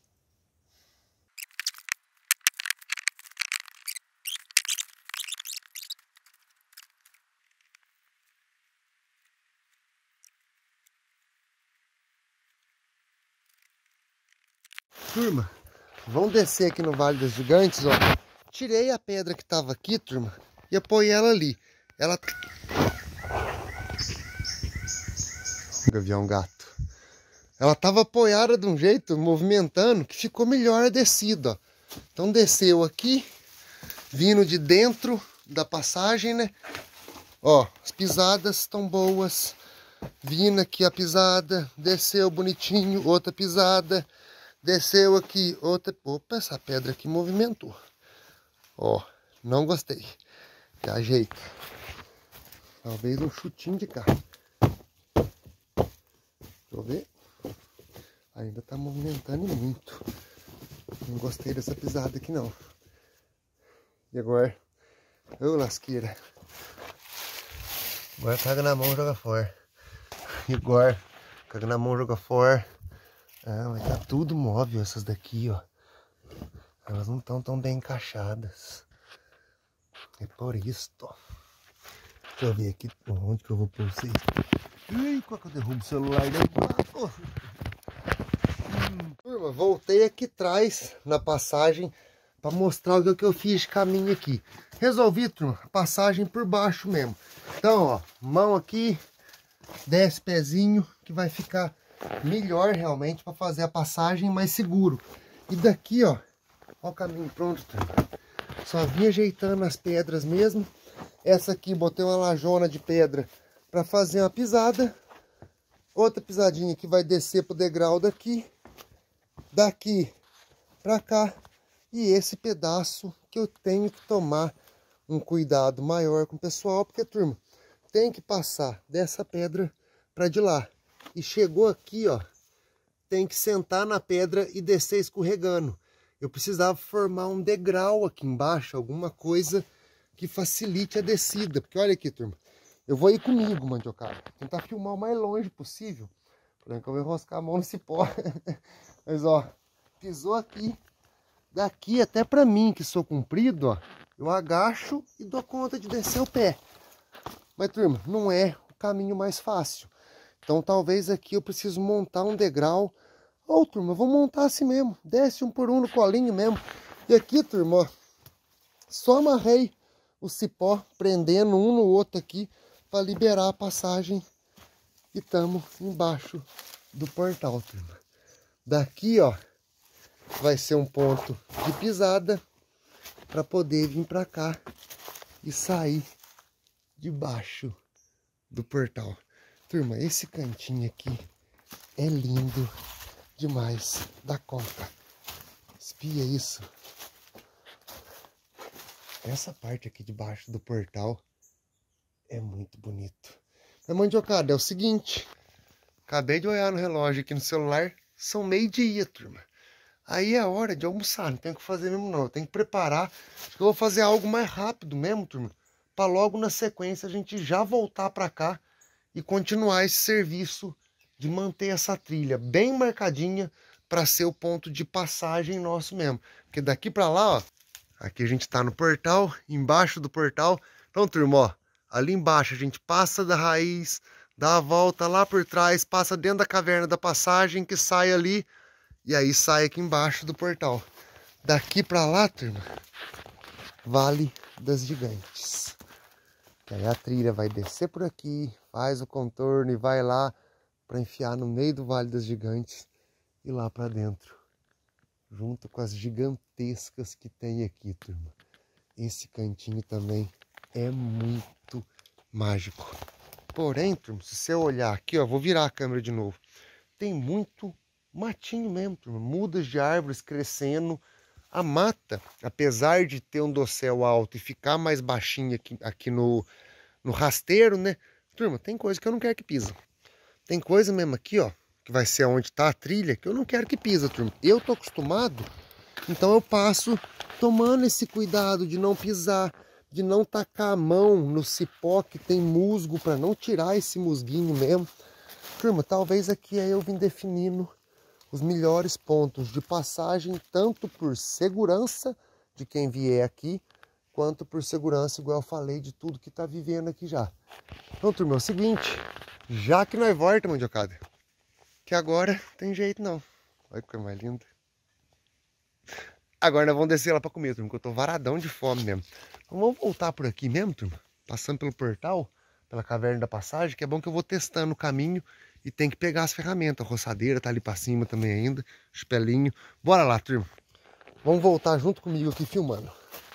Turma, vamos descer aqui no Vale dos Gigantes, ó. Tirei a pedra que tava aqui, turma, e apoiei ela ali. Ela... Gavião gato. Ela tava apoiada de um jeito, movimentando, que ficou melhor a descida, ó. Então desceu aqui, vindo de dentro da passagem, né? Ó, as pisadas estão boas. Vindo aqui a pisada, desceu bonitinho, outra pisada. Desceu aqui, outra... Opa, essa pedra aqui movimentou. Ó, não gostei. Já ajeita. Talvez um chutinho de cá. Deixa eu ver. Ainda tá movimentando muito. Não gostei dessa pisada aqui, não. E agora? Ô, lasqueira. Agora caga na mão, joga fora. Igor, caga na mão, joga fora. Ah, mas tá tudo móvel essas daqui, ó. Elas não estão tão bem encaixadas. É por isso, ó. Deixa eu ver aqui onde que eu vou pôr vocês. Ai, qual que eu derrubo o celular daí? Turma, voltei aqui atrás na passagem para mostrar o que eu fiz de caminho aqui. Resolvi, turma, passagem por baixo mesmo. Então, ó, mão aqui, desce pezinho, que vai ficar melhor realmente para fazer a passagem mais seguro. E daqui, ó o caminho pronto, turma. Só vim ajeitando as pedras mesmo. Essa aqui, botei uma lajona de pedra para fazer uma pisada. Outra pisadinha que vai descer pro degrau daqui. Daqui para cá. E esse pedaço que eu tenho que tomar um cuidado maior com o pessoal. Porque, turma, tem que passar dessa pedra para de lá. E chegou aqui, ó. Tem que sentar na pedra e descer escorregando. Eu precisava formar um degrau aqui embaixo, alguma coisa que facilite a descida. Porque olha aqui, turma, eu vou ir comigo, mandiocara. Tentar filmar o mais longe possível. Porém, que eu vou enroscar a mão no cipó. Mas, ó, pisou aqui. Daqui até pra mim, que sou comprido, ó, eu agacho e dou conta de descer o pé. Mas, turma, não é o caminho mais fácil. Então, talvez aqui eu preciso montar um degrau. Ô, turma, eu vou montar assim mesmo. Desce um por um no colinho mesmo. E aqui, turma, ó, só amarrei o cipó, prendendo um no outro aqui, para liberar a passagem. E estamos embaixo do portal, turma. Daqui, ó, vai ser um ponto de pisada para poder vir para cá e sair debaixo do portal. Turma, esse cantinho aqui é lindo demais da conta. Espia isso. Essa parte aqui debaixo do portal é muito bonito. Mas, mandiocada, é o seguinte. Acabei de olhar no relógio aqui no celular. São 12:30, turma. Aí é hora de almoçar. Não tenho o que fazer mesmo não. Eu tenho que preparar. Acho que eu vou fazer algo mais rápido mesmo, turma. Para logo na sequência a gente já voltar para cá e continuar esse serviço de manter essa trilha bem marcadinha para ser o ponto de passagem nosso mesmo. Porque daqui para lá, ó, aqui a gente tá no portal, embaixo do portal. Então, turma, ó, ali embaixo a gente passa da raiz, dá a volta lá por trás, passa dentro da caverna da passagem, que sai ali, e aí sai aqui embaixo do portal. Daqui para lá, turma, Vale das Gigantes. Que aí a trilha vai descer por aqui, faz o contorno e vai lá para enfiar no meio do Vale das Gigantes e lá para dentro, junto com as gigantescas que tem aqui, turma. Esse cantinho também é muito mágico. Porém, turma, se você olhar aqui, ó, vou virar a câmera de novo, tem muito matinho mesmo, turma. Mudas de árvores crescendo. A mata, apesar de ter um dossel alto e ficar mais baixinha aqui no rasteiro, né? Turma, tem coisa que eu não quero que pisa. Tem coisa mesmo aqui, ó, que vai ser onde tá a trilha, que eu não quero que pisa, turma. Eu tô acostumado, então eu passo tomando esse cuidado de não pisar, de não tacar a mão no cipó que tem musgo, para não tirar esse musguinho mesmo. Turma, talvez aqui aí eu vim definindo os melhores pontos de passagem, tanto por segurança de quem vier aqui, quanto por segurança, igual eu falei, de tudo que tá vivendo aqui já. Então, turma, é o seguinte, já que nós volta, mandiocada, que agora tem jeito não. Olha que coisa mais linda. Agora nós vamos descer lá pra comer, turma, porque eu tô varadão de fome mesmo. Então vamos voltar por aqui mesmo, turma, passando pelo portal, pela caverna da passagem, que é bom que eu vou testando o caminho e tem que pegar as ferramentas. A roçadeira tá ali pra cima também ainda, espelinho. Bora lá, turma. Vamos voltar junto comigo aqui filmando.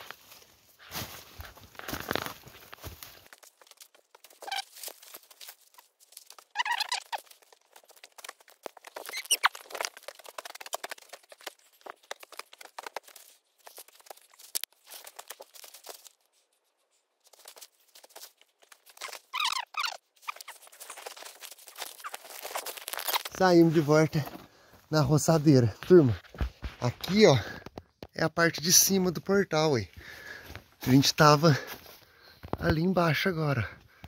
Saímos de volta na roçadeira. Turma, aqui, ó, é a parte de cima do portal, aí. A gente tava ali embaixo agora.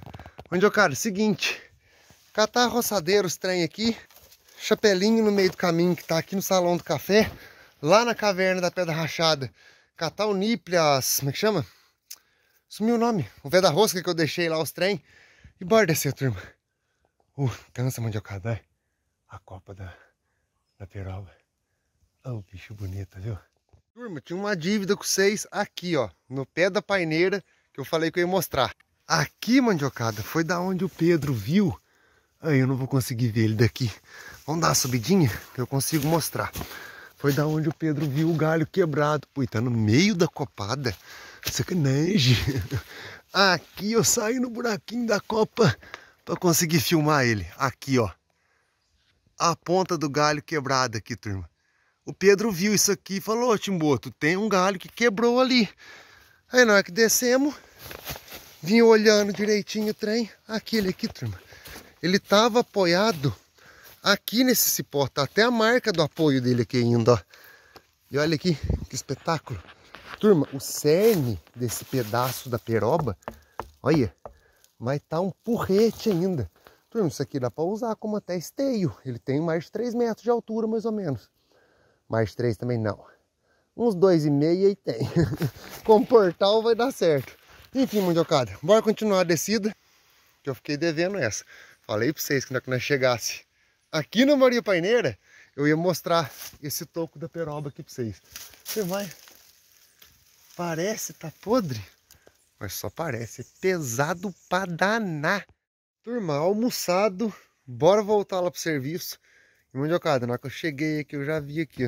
Mandiocara, seguinte. Catar a roçadeira, os trem aqui. Chapelinho no meio do caminho, que tá aqui no salão do café. Lá na caverna da Pedra Rachada. Catar o niple, como é que chama? Sumiu o nome. O vé da rosca que eu deixei lá, os trem. E bora descer, turma. Cansa, mandiocada, né? A copa da peroba. Oh, bicho bonito, viu? Turma, tinha uma dívida com vocês aqui, ó. No pé da paineira, que eu falei que eu ia mostrar. Aqui, mandiocada, foi da onde o Pedro viu. Aí eu não vou conseguir ver ele daqui. Vamos dar uma subidinha, que eu consigo mostrar. Foi da onde o Pedro viu o galho quebrado. Ui, tá no meio da copada. Sacanagem. Aqui eu saí no buraquinho da copa pra conseguir filmar ele. Aqui, ó. A ponta do galho quebrado aqui, turma. O Pedro viu isso aqui e falou: ô, Timboto, tem um galho que quebrou ali. Aí na hora que descemos, vim olhando direitinho o trem. Aquele aqui, turma. Ele tava apoiado aqui nesse cipó. Tá até a marca do apoio dele aqui ainda, ó. E olha aqui, que espetáculo. Turma, o cerne desse pedaço da peroba, olha, mas tá um porrete ainda. Turma, isso aqui dá pra usar como até esteio. Ele tem mais de 3 metros de altura, mais ou menos. Mais 3 também não. Uns 2,5 aí tem. Com portal vai dar certo. Enfim, mandiocada, bora continuar a descida, que eu fiquei devendo essa. Falei pra vocês que na hora que nós chegasse aqui na Maria Paineira, eu ia mostrar esse toco da peroba aqui pra vocês. Você vai. Parece, tá podre. Mas só parece. É pesado pra danar. Turma, almoçado. Bora voltar lá pro serviço. E mandiocada, na hora que eu cheguei aqui, eu já vi aqui, ó.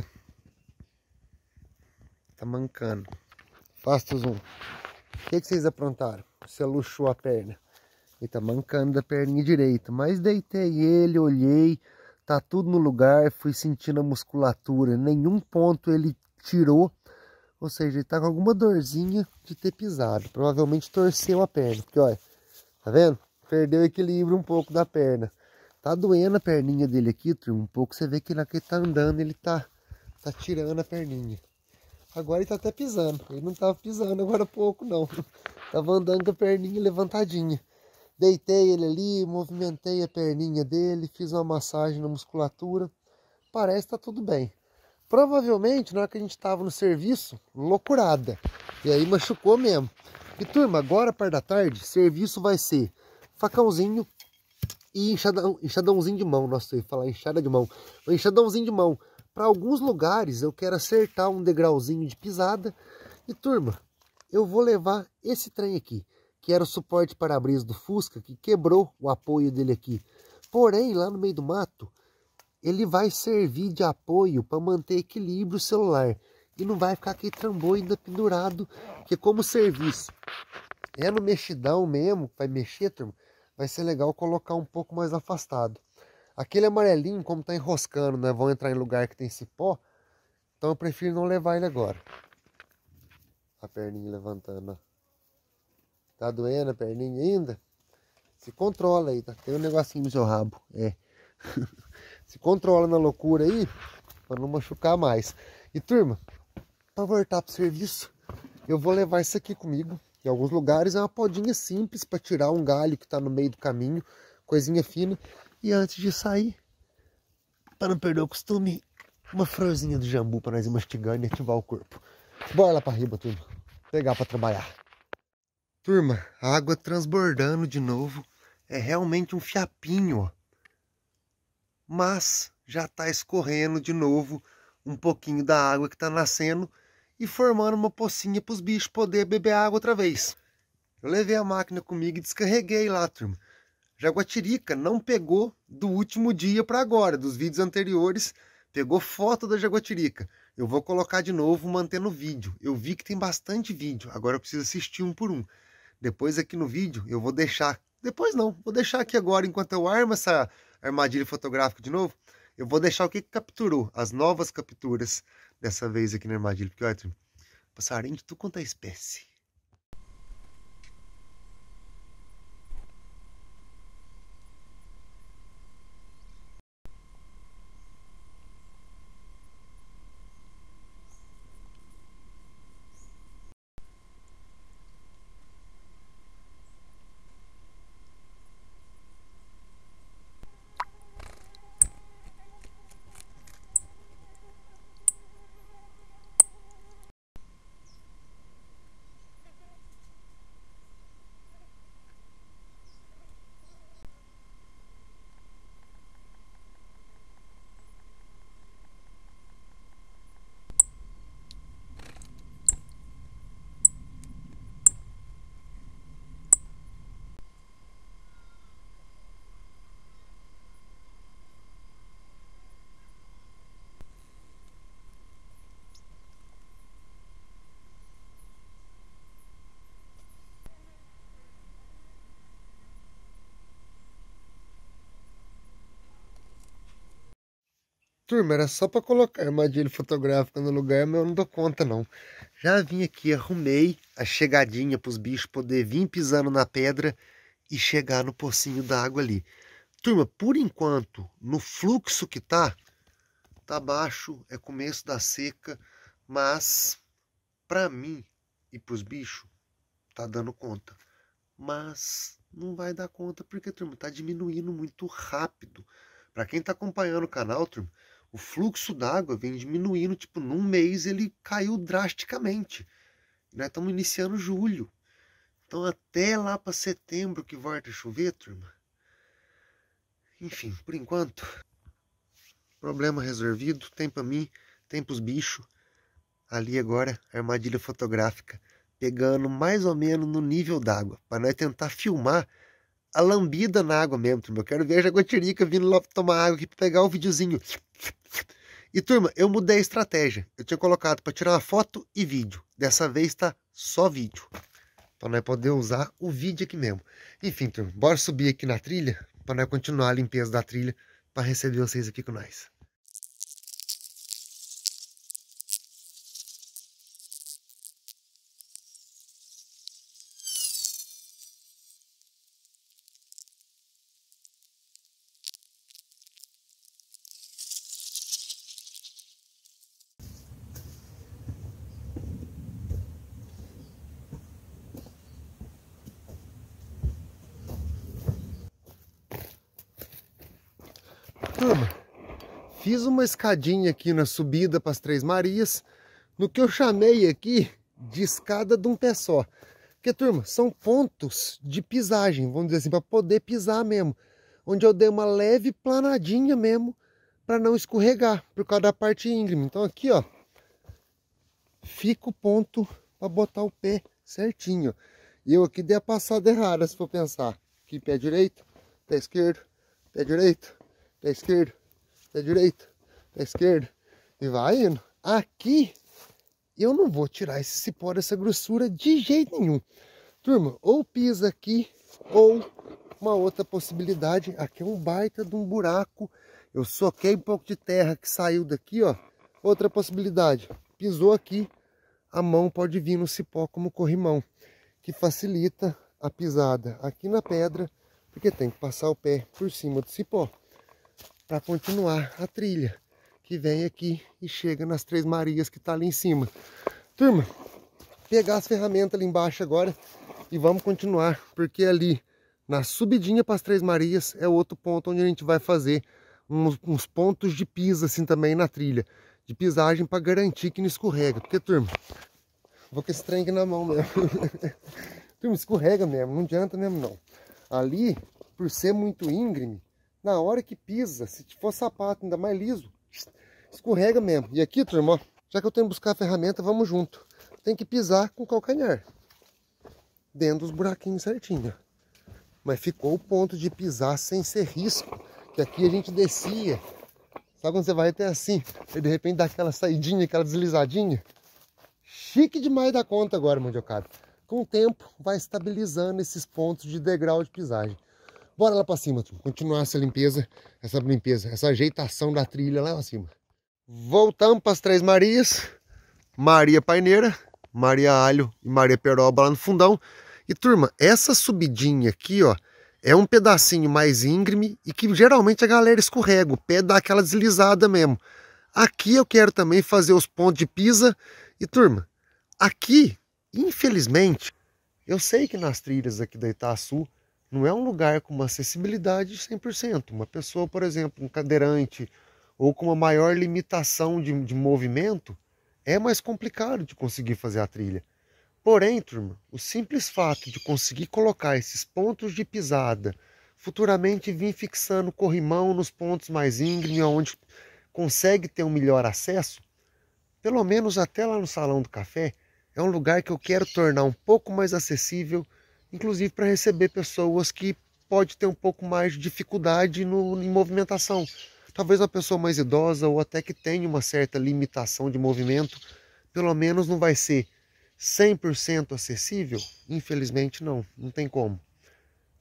Tá mancando. Faça o zoom. O que vocês aprontaram? Você luxou a perna. Ele tá mancando da perninha direita. Mas deitei ele, olhei. Tá tudo no lugar. Fui sentindo a musculatura. Nenhum ponto ele tirou. Ou seja, ele tá com alguma dorzinha de ter pisado. Provavelmente torceu a perna. Porque, olha, tá vendo? Perdeu o equilíbrio um pouco da perna. Tá doendo a perninha dele aqui, turma. Um pouco você vê que na que ele tá andando, ele tá tirando a perninha. Agora ele tá até pisando. Ele não tava pisando agora há pouco, não. Tava andando com a perninha levantadinha. Deitei ele ali, movimentei a perninha dele, fiz uma massagem na musculatura. Parece que tá tudo bem. Provavelmente, na hora que a gente estava no serviço, loucurada. E aí machucou mesmo. E turma, agora, par da tarde, serviço vai ser facãozinho e enxadãozinho de mão. Nossa, eu ia falar enxada de mão. O enxadãozinho de mão. Para alguns lugares eu quero acertar um degrauzinho de pisada. E turma, eu vou levar esse trem aqui, que era o suporte para-brisa do Fusca, que quebrou o apoio dele aqui. Porém, lá no meio do mato, ele vai servir de apoio para manter equilíbrio celular. E não vai ficar aquele trambolho ainda pendurado, que como serviço é no mexidão mesmo, vai mexer, turma, vai ser legal colocar um pouco mais afastado. Aquele amarelinho, como tá enroscando, né, vão entrar em lugar que tem cipó, então eu prefiro não levar ele agora. A perninha levantando, ó. Tá doendo a perninha ainda? Se controla aí, tá? Tem um negocinho no seu rabo, é. Se controla na loucura aí, para não machucar mais. E turma, para voltar pro serviço, eu vou levar isso aqui comigo. Em alguns lugares é uma podinha simples para tirar um galho que está no meio do caminho, coisinha fina. E antes de sair, para não perder o costume, uma florzinha do jambu para nós ir mastigando e ativar o corpo. Bora lá para riba, turma. Pegar para trabalhar. Turma, a água transbordando de novo. É realmente um fiapinho, ó. Mas já está escorrendo de novo um pouquinho da água que está nascendo e formando uma pocinha para os bichos poderem beber água outra vez. Eu levei a máquina comigo e descarreguei lá, turma. Jaguatirica não pegou do último dia para agora, dos vídeos anteriores, pegou foto da jaguatirica. Eu vou colocar de novo, mantendo o vídeo. Eu vi que tem bastante vídeo, agora eu preciso assistir um por um. Depois aqui no vídeo eu vou deixar, depois não, vou deixar aqui agora enquanto eu armo essa armadilha fotográfica de novo. Eu vou deixar o que capturou, as novas capturas dessa vez aqui na armadilha. Porque olha, passarinho de tudo quanto é espécie. Turma, era só para colocar armadilha fotográfica no lugar, mas eu não dou conta não. Já vim aqui, arrumei a chegadinha para os bichos poder vir pisando na pedra e chegar no pocinho da água ali. Turma, por enquanto, no fluxo que tá baixo, é começo da seca, mas para mim e para os bichos tá dando conta. Mas não vai dar conta porque, turma, tá diminuindo muito rápido. Para quem tá acompanhando o canal, turma, o fluxo d'água vem diminuindo, tipo, num mês ele caiu drasticamente. Nós estamos iniciando julho. Então até lá para setembro que volta a chover, turma. Enfim, por enquanto, problema resolvido. Tem para mim, tem para os bichos. Ali agora, armadilha fotográfica, pegando mais ou menos no nível d'água. Para nós tentar filmar a lambida na água mesmo, turma. Eu quero ver a jaguatirica vindo lá tomar água aqui para pegar o videozinho. E, turma, eu mudei a estratégia. Eu tinha colocado para tirar uma foto e vídeo. Dessa vez tá só vídeo. Para nós poder usar o vídeo aqui mesmo. Enfim, turma, bora subir aqui na trilha para nós continuar a limpeza da trilha para receber vocês aqui com nós. Turma, fiz uma escadinha aqui na subida para as Três Marias, no que eu chamei aqui de escada de um pé só. Porque, turma, são pontos de pisagem, vamos dizer assim, para poder pisar mesmo. Onde eu dei uma leve planadinha mesmo, para não escorregar, por causa da parte íngreme. Então aqui, ó, fica o ponto para botar o pé certinho. E eu aqui dei a passada errada, se for pensar. Aqui, pé direito, pé esquerdo, pé direito, pé esquerdo, pé direito, pé esquerdo. E vai indo. Aqui, eu não vou tirar esse cipó dessa grossura de jeito nenhum. Turma, ou pisa aqui, ou uma outra possibilidade. Aqui é um baita de um buraco. Eu soquei um pouco de terra que saiu daqui, ó. Outra possibilidade. Pisou aqui, a mão pode vir no cipó como corrimão, que facilita a pisada aqui na pedra, porque tem que passar o pé por cima do cipó para continuar a trilha, que vem aqui e chega nas Três Marias que tá ali em cima. Turma, pegar as ferramentas ali embaixo agora e vamos continuar, porque ali na subidinha para as Três Marias é outro ponto onde a gente vai fazer uns pontos de pisa assim também na trilha, de pisagem para garantir que não escorrega. Porque, turma, vou com esse trem aqui na mão mesmo. Turma, escorrega mesmo, não adianta mesmo não. Ali, por ser muito íngreme, na hora que pisa, se for sapato ainda mais liso, escorrega mesmo. E aqui, turma, ó, já que eu tenho que buscar a ferramenta, vamos junto. Tem que pisar com o calcanhar, dentro dos buraquinhos certinho. Mas ficou o ponto de pisar sem ser risco, que aqui a gente descia. Sabe quando você vai até assim, e de repente dá aquela saidinha, aquela deslizadinha? Chique demais da conta agora, mandiocada. Com o tempo, vai estabilizando esses pontos de degrau de pisagem. Bora lá pra cima, turma. Continuar essa limpeza, essa ajeitação da trilha lá pra cima. Voltamos para as Três Marias. Maria Paineira, Maria Alho e Maria Peroba lá no fundão. E, turma, essa subidinha aqui, ó, é um pedacinho mais íngreme e que geralmente a galera escorrega. O pé dá aquela deslizada mesmo. Aqui eu quero também fazer os pontos de pisa. E, turma, aqui, infelizmente, eu sei que nas trilhas aqui da Itaçu, não é um lugar com uma acessibilidade 100%. Uma pessoa, por exemplo, um cadeirante ou com uma maior limitação de movimento, é mais complicado de conseguir fazer a trilha. Porém, turma, o simples fato de conseguir colocar esses pontos de pisada, futuramente vir fixando corrimão nos pontos mais íngremes, onde consegue ter um melhor acesso, pelo menos até lá no Salão do Café, é um lugar que eu quero tornar um pouco mais acessível, inclusive para receber pessoas que podem ter um pouco mais de dificuldade em movimentação. Talvez uma pessoa mais idosa ou até que tenha uma certa limitação de movimento, pelo menos não vai ser 100% acessível? Infelizmente não tem como.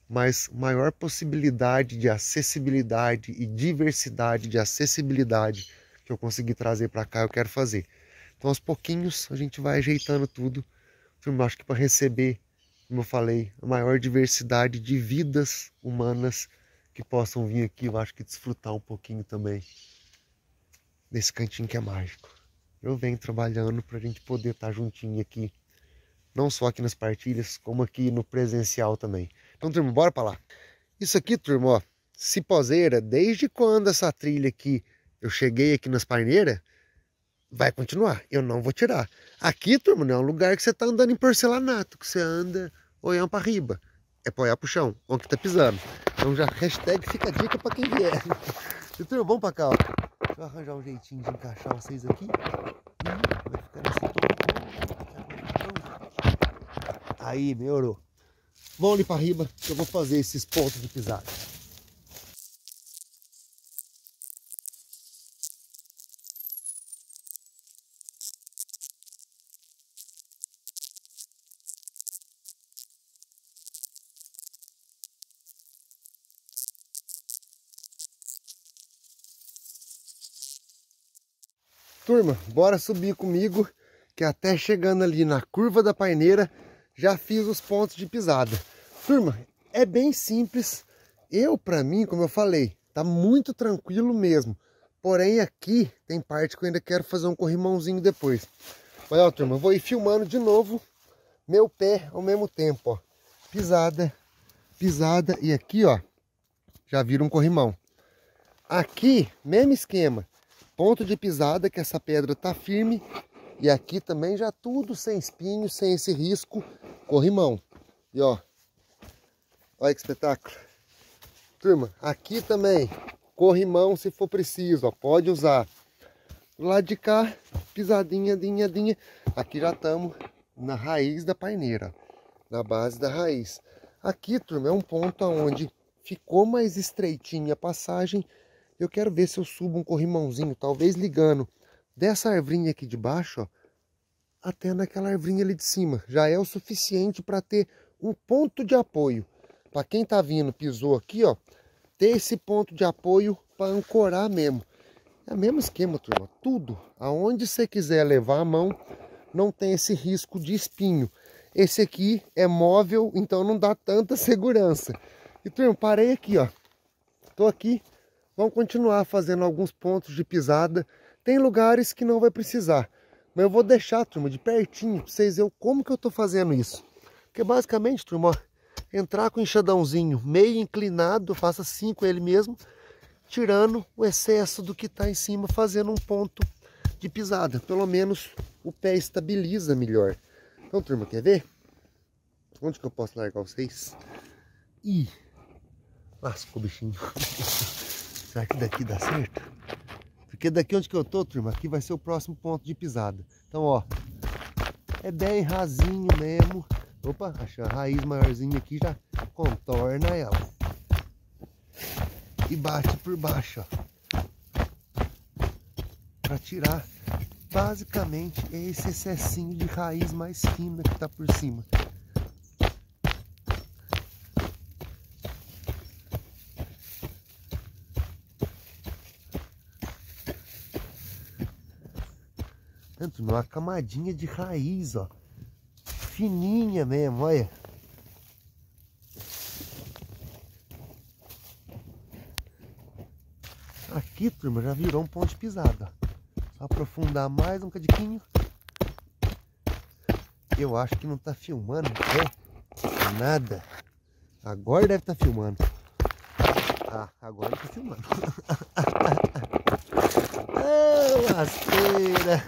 mas maior possibilidade de acessibilidade e diversidade de acessibilidade que eu conseguir trazer para cá, eu quero fazer. Então, aos pouquinhos, a gente vai ajeitando tudo. Eu acho que para receber, como eu falei, a maior diversidade de vidas humanas que possam vir aqui, eu acho que desfrutar um pouquinho também desse cantinho que é mágico. Eu venho trabalhando para a gente poder estar juntinho aqui, não só aqui nas partilhas, como aqui no presencial também. Então, turma, bora para lá. Isso aqui, turma, ó, ciposeira, desde quando essa trilha aqui, eu cheguei aqui nas paineiras, vai continuar, eu não vou tirar. Aqui, turma, não é um lugar que você tá andando em porcelanato, que você anda olhando para riba. É para olhar pro chão, onde que tá pisando. Então já hashtag fica a dica para quem vier. E, turma, vamos para cá, ó. Deixa eu arranjar um jeitinho de encaixar vocês aqui. Vai ficar nesse tom. Aí, melhorou. Vamos ali para riba, que eu vou fazer esses pontos de pisada. Turma, bora subir comigo, que até chegando ali na curva da paineira, já fiz os pontos de pisada. Turma, é bem simples. Pra mim, como eu falei, tá muito tranquilo mesmo. Porém, aqui tem parte que eu ainda quero fazer um corrimãozinho depois. Mas, ó, turma, eu vou ir filmando de novo meu pé ao mesmo tempo, ó. Pisada, pisada e aqui, ó, já vira um corrimão. Aqui, mesmo esquema. Ponto de pisada, que essa pedra tá firme. E aqui também já tudo sem espinho, sem esse risco. Corrimão. E ó, olha que espetáculo. Turma, aqui também, corrimão se for preciso, ó, pode usar. Do lado de cá, pisadinha, dinha. Aqui já estamos na raiz da paineira, na base da raiz. Aqui, turma, é um ponto onde ficou mais estreitinha a passagem. Eu quero ver se eu subo um corrimãozinho, talvez ligando dessa arvrinha aqui de baixo, ó, até naquela arvrinha ali de cima. Já é o suficiente para ter um ponto de apoio. Para quem tá vindo, pisou aqui, ó, ter esse ponto de apoio para ancorar mesmo. É o mesmo esquema, turma. Tudo, aonde você quiser levar a mão, não tem esse risco de espinho. Esse aqui é móvel, então não dá tanta segurança. E, turma, parei aqui, ó. Tô aqui. Vamos continuar fazendo alguns pontos de pisada. Tem lugares que não vai precisar. Mas eu vou deixar, turma, de pertinho, para vocês verem como que eu tô fazendo isso. Porque basicamente, turma, ó, entrar com o enxadãozinho meio inclinado, eu faço assim com ele mesmo, tirando o excesso do que tá em cima, fazendo um ponto de pisada. Pelo menos o pé estabiliza melhor. Então, turma, quer ver? Onde que eu posso largar vocês? Ih, lascou o bichinho. Será que daqui dá certo? Porque daqui onde que eu tô, turma, aqui vai ser o próximo ponto de pisada. Então, ó, é bem rasinho mesmo. Opa, achei a raiz maiorzinha aqui, já contorna ela. E bate por baixo, ó. Pra tirar, basicamente, é esse excessinho de raiz mais fina que tá por cima. Uma camadinha de raiz, ó, fininha mesmo, olha. Aqui, turma, já virou um ponto de pisada. Só aprofundar mais um cadinho. Eu acho que não tá filmando, é nada. Agora deve estar filmando. Ah, agora não tá filmando. Ah, lasqueira.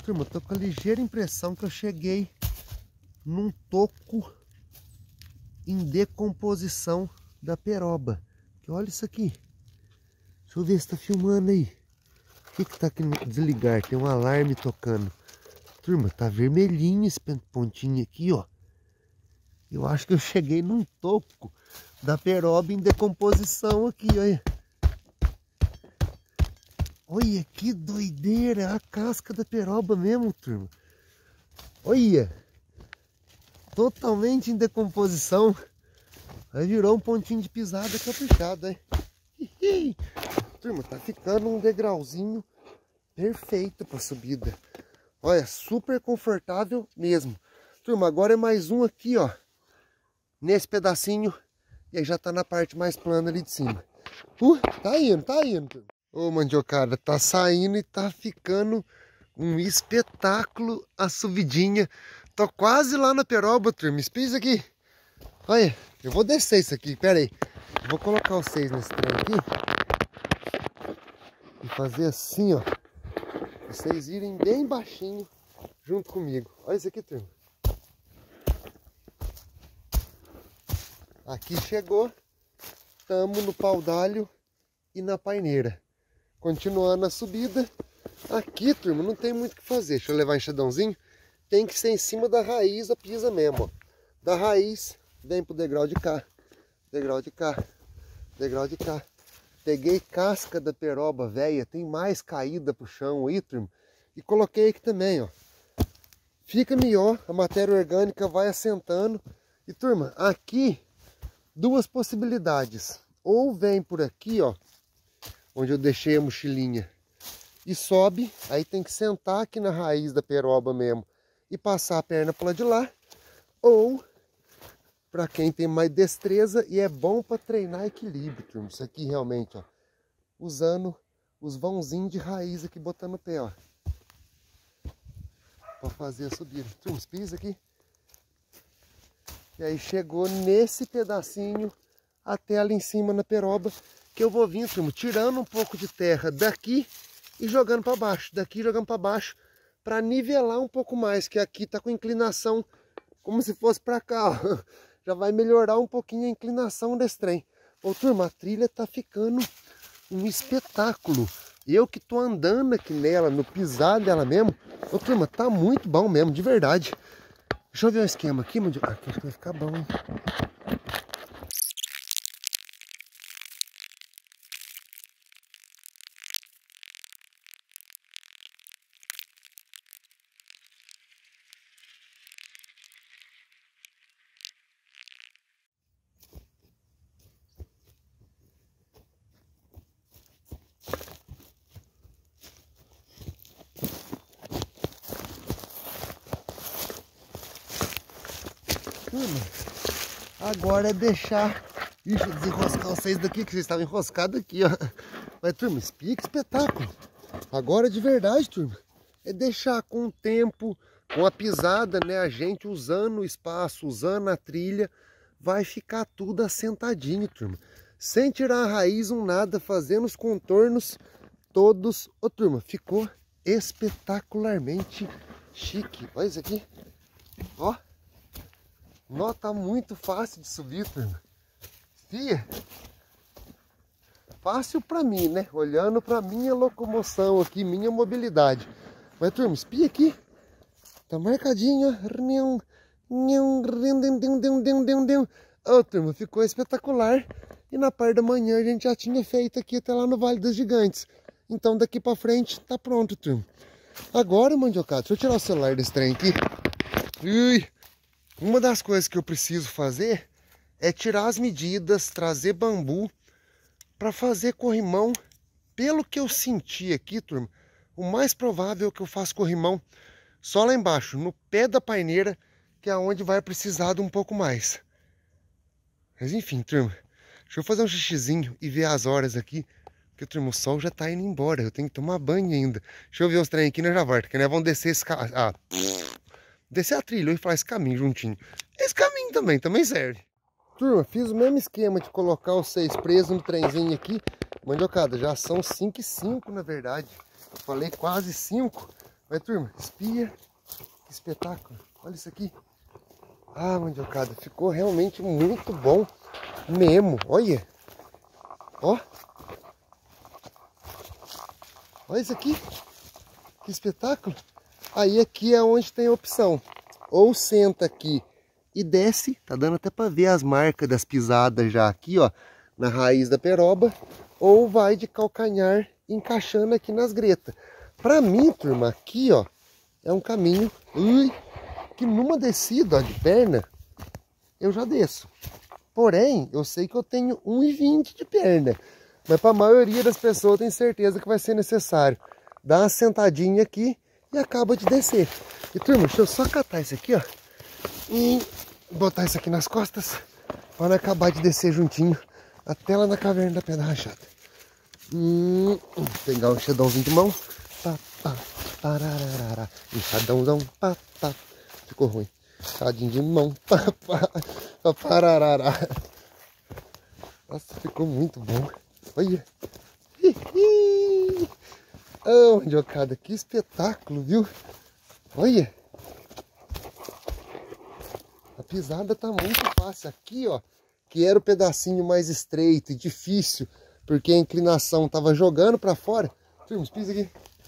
Turma, tô com a ligeira impressão que eu cheguei num toco em decomposição da peroba. Que olha isso aqui. Deixa eu ver se tá filmando aí. O que que tá aqui no desligar? Tem um alarme tocando. Turma, tá vermelhinho esse pontinho aqui, ó. Eu acho que eu cheguei num toco da peroba em decomposição aqui, olha. Olha que doideira, a casca da peroba mesmo, turma. Olha, totalmente em decomposição. Aí virou um pontinho de pisada caprichado, hein? Turma, tá ficando um degrauzinho perfeito para subida. Olha, super confortável mesmo. Turma, agora é mais um aqui, ó. Nesse pedacinho. E aí já tá na parte mais plana ali de cima. Tá indo, turma. Ô, mandiocada, tá saindo e tá ficando um espetáculo a subidinha. Tô quase lá na peroba, turma. Espisa aqui. Olha, eu vou descer isso aqui, pera aí. Vou colocar vocês nesse trem aqui. E fazer assim, ó. Vocês irem bem baixinho junto comigo. Olha isso aqui, turma. Aqui chegou. Tamo no pau d'alho e na paineira. Continuando a subida. Aqui, turma, não tem muito o que fazer. Deixa eu levar enxadãozinho. Tem que ser em cima da raiz da pisa mesmo, ó. Da raiz, vem pro degrau de cá. Degrau de cá. Degrau de cá. Peguei casca da peroba velha, tem mais caída pro chão aí, turma. E coloquei aqui também, ó. Fica melhor, a matéria orgânica vai assentando. E, turma, aqui, duas possibilidades. Ou vem por aqui, ó, onde eu deixei a mochilinha, e sobe. Aí tem que sentar aqui na raiz da peroba mesmo e passar a perna para lá de lá. Ou, para quem tem mais destreza, e é bom para treinar equilíbrio, turma. Isso aqui realmente, ó, usando os vãozinhos de raiz aqui, botando o pé, ó, para fazer a subida. Turma, pisa aqui. E aí chegou nesse pedacinho até ali em cima na peroba, que eu vou vir, turma, tirando um pouco de terra daqui e jogando para baixo, daqui jogando para baixo, para nivelar um pouco mais, que aqui tá com inclinação como se fosse para cá, ó. Já vai melhorar um pouquinho a inclinação desse trem. Ô, turma, a trilha tá ficando um espetáculo. Eu que tô andando aqui nela, no pisar dela mesmo. Ô, turma, tá muito bom mesmo, de verdade. Deixa eu ver um esquema aqui, aqui acho que vai ficar bom, hein? Agora é deixar... Ixi, desenroscar vocês daqui, que vocês estavam enroscados aqui, ó. Mas, turma, que espetáculo. Agora, de verdade, turma, é deixar com o tempo, com a pisada, né? A gente usando o espaço, usando a trilha, vai ficar tudo assentadinho, turma. Sem tirar a raiz, nada, fazendo os contornos todos. Ô, turma, ficou espetacularmente chique. Olha isso aqui. Ó. Nó, tá muito fácil de subir, turma. Fia, fácil pra mim, né? Olhando pra minha locomoção aqui, minha mobilidade. Mas, turma, espia aqui. Tá marcadinho, ó. Ô, turma, ficou espetacular. E na parte da manhã a gente já tinha feito aqui até lá no Vale dos Gigantes. Então daqui pra frente tá pronto, turma. Agora, mandiocada, deixa eu tirar o celular desse trem aqui. Ui. Uma das coisas que eu preciso fazer é tirar as medidas, trazer bambu para fazer corrimão. Pelo que eu senti aqui, turma, o mais provável é que eu faça corrimão só lá embaixo, no pé da paineira, que é onde vai precisar de um pouco mais. Mas enfim, turma, deixa eu fazer um xixizinho e ver as horas aqui, porque, turma, o sol já tá indo embora, eu tenho que tomar banho ainda. Deixa eu ver os trem aqui, nós já volta, que nós vamos descer esse descer a trilha e falar esse caminho juntinho. Esse caminho também serve. Turma, fiz o mesmo esquema de colocar os 6 presos no trenzinho aqui. Mandiocada, já são 5 e 5 na verdade. Eu falei quase 5, Vai, turma, espia. Que espetáculo. Olha isso aqui. Ah, mandiocada, ficou realmente muito bom mesmo. Olha. Ó. Olha isso aqui. Que espetáculo. Aí aqui é onde tem a opção. Ou senta aqui e desce. Tá dando até para ver as marcas das pisadas já aqui, ó. Na raiz da peroba. Ou vai de calcanhar encaixando aqui nas gretas. Para mim, turma, aqui, ó, é um caminho que numa descida, ó, de perna, eu já desço. Porém, eu sei que eu tenho 1,20 de perna. Mas para a maioria das pessoas, eu tenho certeza que vai ser necessário dar uma sentadinha aqui e acaba de descer. E turma, deixa eu só catar isso aqui, ó. E botar isso aqui nas costas para acabar de descer juntinho até lá na caverna da Pedra Rachada. Pegar um enxadãozinho de mão. Pá, pá, parararara. Enxadãozão. Pá, pá. Ficou ruim. Enxadinho de mão. Pá, pá, parararara. Nossa, ficou muito bom. Olha. Oh, mandiocada, que espetáculo, viu? Olha. A pisada tá muito fácil. Aqui, ó, que era o pedacinho mais estreito e difícil, porque a inclinação tava jogando para fora. Turma, pisa aqui.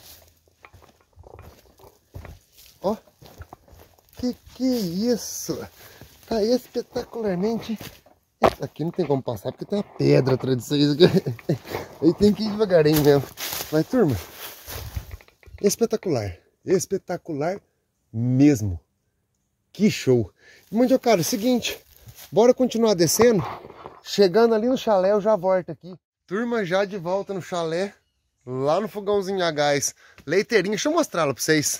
Ó. Que é isso? Tá espetacularmente. Aqui não tem como passar porque tem uma pedra atrás disso aí. Aí tem que ir devagarinho mesmo. Mas, turma, espetacular. Espetacular mesmo. Que show. Mandiocada, seguinte. Bora continuar descendo. Chegando ali no chalé, eu já volto aqui. Turma, já de volta no chalé. Lá no fogãozinho a gás. Leiteirinha, deixa eu mostrá-la pra vocês.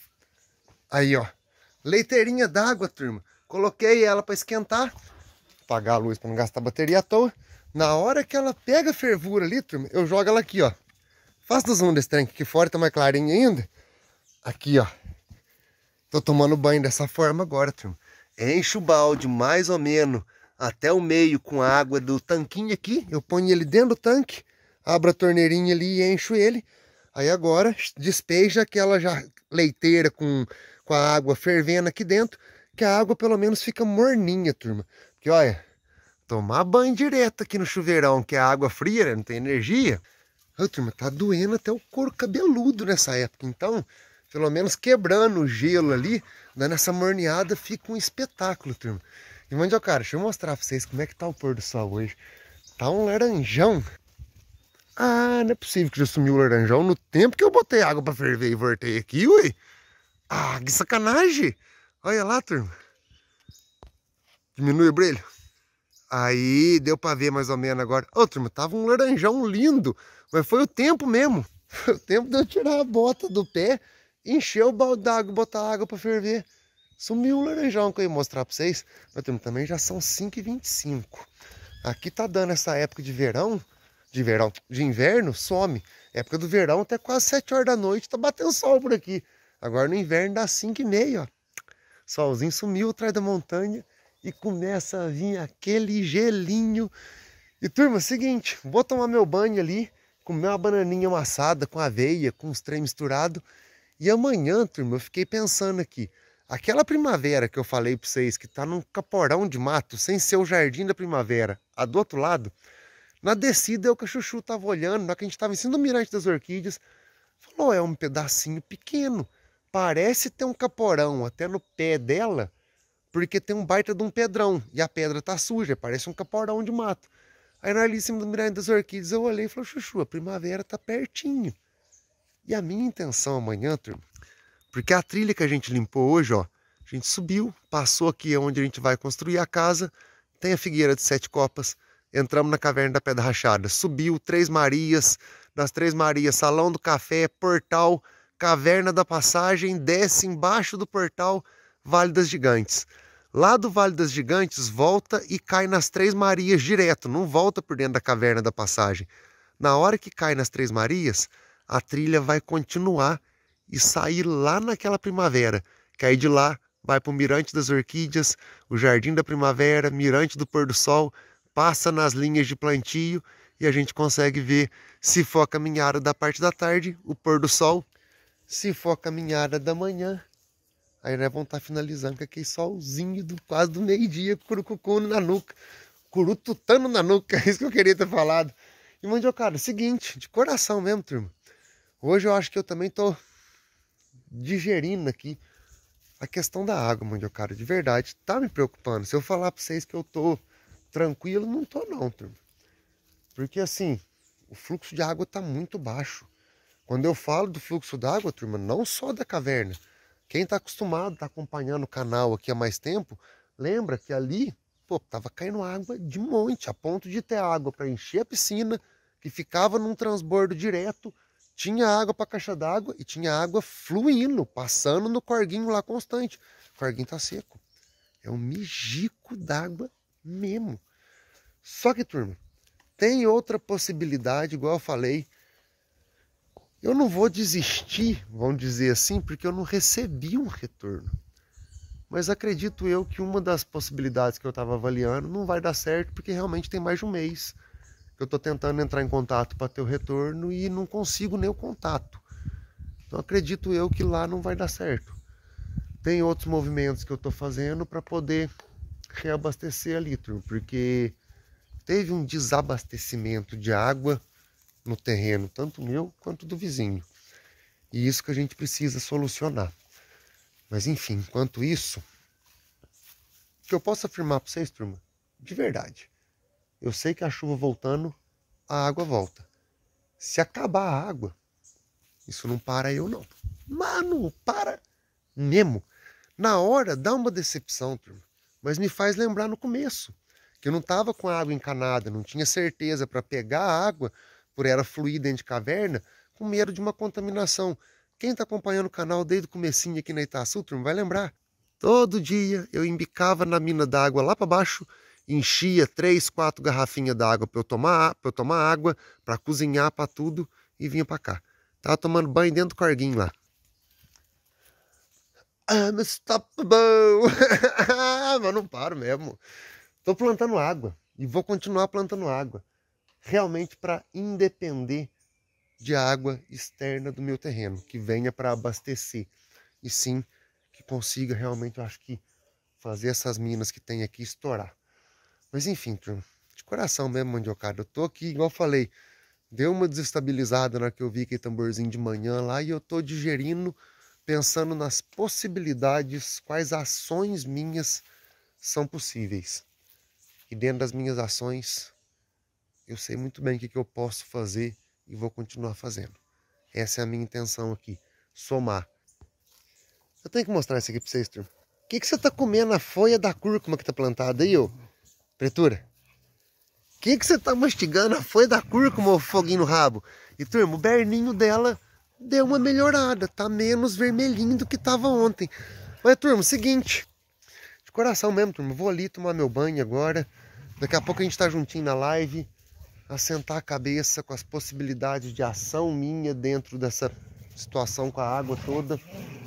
Aí, ó. Leiteirinha d'água, turma. Coloquei ela para esquentar. Apagar a luz para não gastar bateria à toa. Na hora que ela pega a fervura ali, turma, eu jogo ela aqui, ó. Faço o zoom desse trem aqui fora, tá mais clarinho ainda. Aqui, ó. Tô tomando banho dessa forma agora, turma. Encho o balde mais ou menos até o meio com a água do tanquinho aqui. Eu ponho ele dentro do tanque, abro a torneirinha ali e encho ele. Aí agora despeja aquela já leiteira com a água fervendo aqui dentro, que a água pelo menos fica morninha, turma. Porque olha, tomar banho direto aqui no chuveirão, que é água fria, né? Não tem energia. Ô, turma, tá doendo até o couro cabeludo nessa época. Então, pelo menos quebrando o gelo ali, dando essa morneada, fica um espetáculo, turma. E, mandiocada, deixa eu mostrar pra vocês como é que tá o pôr do sol hoje. Tá um laranjão. Ah, não é possível que já sumiu o laranjão no tempo que eu botei água pra ferver e voltei aqui, ui. Ah, que sacanagem. Olha lá, turma. Diminui o brilho. Aí, deu pra ver mais ou menos agora. Ô, turma, tava um laranjão lindo. Mas foi o tempo mesmo. Foi o tempo de eu tirar a bota do pé, encher o balde d'água e botar água pra ferver. Sumiu o laranjão que eu ia mostrar pra vocês. Mas, turma, também já são 5h25. Aqui tá dando essa época de verão. De inverno, some. Época do verão até quase 7 horas da noite, tá batendo sol por aqui. Agora no inverno dá 5h30, ó. Solzinho sumiu atrás da montanha e começa a vir aquele gelinho. E turma, seguinte, vou tomar meu banho ali, comer uma bananinha amassada com aveia, com os trem misturado. E amanhã, turma, eu fiquei pensando aqui, aquela primavera que eu falei pra vocês, que tá num caporão de mato, sem ser o jardim da primavera, a do outro lado, na descida eu que a Chuchu tava olhando, na hora que a gente tava em cima do Mirante das Orquídeas, falou, é um pedacinho pequeno, parece ter um caporão até no pé dela, porque tem um baita de um pedrão, e a pedra tá suja, parece um caporão de mato. Aí nós ali em cima do Mirante das Orquídeas eu olhei e falei, Chuchu, a primavera tá pertinho. E a minha intenção amanhã, turma, porque a trilha que a gente limpou hoje, ó, a gente subiu, passou aqui onde a gente vai construir a casa, tem a figueira de 7 copas, entramos na caverna da Pedra Rachada, subiu Três Marias, das Três Marias, Salão do Café, Portal, Caverna da Passagem, desce embaixo do portal, Vale das Gigantes. Lá do Vale das Gigantes, volta e cai nas Três Marias direto, não volta por dentro da Caverna da Passagem. Na hora que cai nas Três Marias, a trilha vai continuar e sair lá naquela primavera, que aí de lá vai para o Mirante das Orquídeas, o Jardim da Primavera, Mirante do Pôr do Sol, passa nas linhas de plantio e a gente consegue ver, se for a caminhada da parte da tarde, o pôr do sol. Se for a caminhada da manhã, aí nós vamos estar finalizando com aquele solzinho quase do meio-dia, curucucando na nuca, curututando na nuca, é isso que eu queria ter falado. E mandiocada, seguinte, de coração mesmo, turma. Hoje eu acho que eu também tô digerindo aqui a questão da água, mandiocada, de verdade, tá me preocupando. Se eu falar pra vocês que eu tô tranquilo, não tô não, turma. Porque assim, o fluxo de água tá muito baixo. Quando eu falo do fluxo d'água, turma, não só da caverna. Quem tá acostumado, tá acompanhando o canal aqui há mais tempo, lembra que ali, pô, tava caindo água de monte, a ponto de ter água para encher a piscina, que ficava num transbordo direto, tinha água para caixa d'água e tinha água fluindo, passando no corguinho lá constante. O corguinho tá seco. É um mijico d'água mesmo. Só que, turma, tem outra possibilidade, igual eu falei. Eu não vou desistir, vamos dizer assim, porque eu não recebi um retorno. Mas acredito eu que uma das possibilidades que eu estava avaliando não vai dar certo, porque realmente tem mais de um mês que eu estou tentando entrar em contato para ter o retorno e não consigo nem o contato. Então acredito eu que lá não vai dar certo. Tem outros movimentos que eu estou fazendo para poder reabastecer ali, porque teve um desabastecimento de água no terreno, tanto meu quanto do vizinho. E isso que a gente precisa solucionar. Mas enfim, enquanto isso, o que eu posso afirmar para vocês, turma, de verdade, eu sei que a chuva voltando, a água volta. Se acabar a água, isso não para eu não. Mano, para mesmo. Na hora dá uma decepção, turma, mas me faz lembrar no começo, que eu não estava com a água encanada, não tinha certeza para pegar a água, por ela fluir dentro de caverna, com medo de uma contaminação. Quem está acompanhando o canal desde o comecinho aqui na Itaçu, turma, vai lembrar. Todo dia eu embicava na mina d'água lá para baixo, enchia 3, 4 garrafinhas d'água para eu tomar água, para cozinhar, para tudo, e vinha para cá. Tava tomando banho dentro do corguinho lá. I'm unstoppable! Mas não paro mesmo. Tô plantando água e vou continuar plantando água. Realmente para independer de água externa do meu terreno, que venha para abastecer. E sim, que consiga realmente, eu acho que, fazer essas minas que tem aqui estourar. Mas enfim, turma, de coração mesmo, mandiocada, eu tô aqui, igual eu falei, deu uma desestabilizada na hora que eu vi aquele tamborzinho de manhã lá, e eu tô digerindo, pensando nas possibilidades, quais ações minhas são possíveis. E dentro das minhas ações, eu sei muito bem o que eu posso fazer e vou continuar fazendo. Essa é a minha intenção aqui, somar. Eu tenho que mostrar isso aqui pra vocês, turma. O que você tá comendo a folha da cúrcuma que tá plantada aí, ô? Pretura? O que você tá mastigando a folha da cúrcuma, ô foguinho no rabo? E, turma, o berninho dela deu uma melhorada, tá menos vermelhinho do que tava ontem. Mas, turma, seguinte, de coração mesmo, turma, vou ali tomar meu banho agora. Daqui a pouco a gente tá juntinho na live, assentar a cabeça com as possibilidades de ação minha dentro dessa situação com a água toda.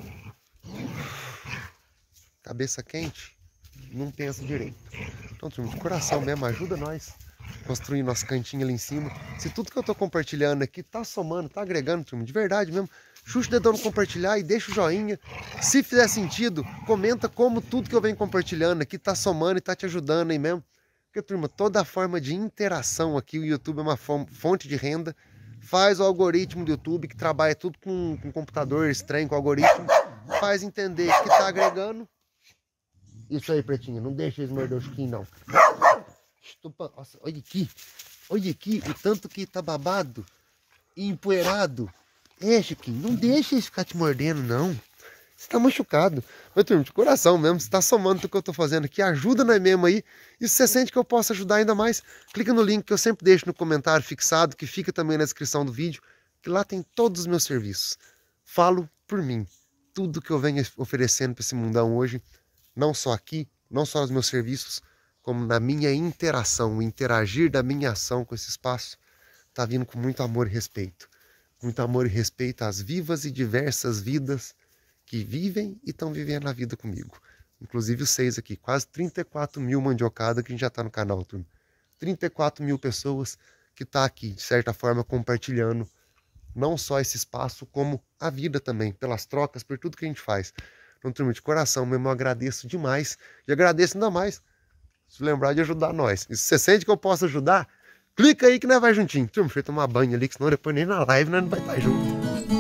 Cabeça quente, não pensa direito. Então, turma, de coração mesmo, ajuda nós a construir nosso cantinho ali em cima. Se tudo que eu tô compartilhando aqui tá somando, tá agregando, turma, de verdade mesmo, chuta o dedão no compartilhar e deixa o joinha. Se fizer sentido, comenta como tudo que eu venho compartilhando aqui tá somando e tá te ajudando aí mesmo. Porque, turma, toda forma de interação aqui, o YouTube é uma fonte de renda. Faz o algoritmo do YouTube, que trabalha tudo com computador estranho, com algoritmo, faz entender que tá agregando. Isso aí, pretinho, não deixa eles morder o chiquinho, não. Nossa, olha aqui o tanto que tá babado e empoeirado. É, Chiquinho, não deixa eles ficar te mordendo, não. Você tá machucado. Mas, turma, de coração mesmo, você tá somando tudo que eu tô fazendo aqui, ajuda nós mesmo aí. E se você sente que eu posso ajudar ainda mais, clica no link que eu sempre deixo no comentário fixado, que fica também na descrição do vídeo, que lá tem todos os meus serviços. Falo por mim. Tudo que eu venho oferecendo para esse mundão hoje, não só aqui, não só nos meus serviços, como na minha interação, o interagir da minha ação com esse espaço, tá vindo com muito amor e respeito. Muito amor e respeito às vivas e diversas vidas que vivem e estão vivendo a vida comigo. Inclusive vocês aqui, quase 34 mil mandiocadas que a gente já tá no canal, turma. 34 mil pessoas que tá aqui, de certa forma, compartilhando não só esse espaço, como a vida também, pelas trocas, por tudo que a gente faz. Então, turma, de coração mesmo, eu agradeço demais. E agradeço ainda mais se lembrar de ajudar nós. E se você sente que eu posso ajudar, clica aí que nós vai juntinho. Turma, deixa eu tomar banho ali, que senão depois nem na live nós não vai estar junto.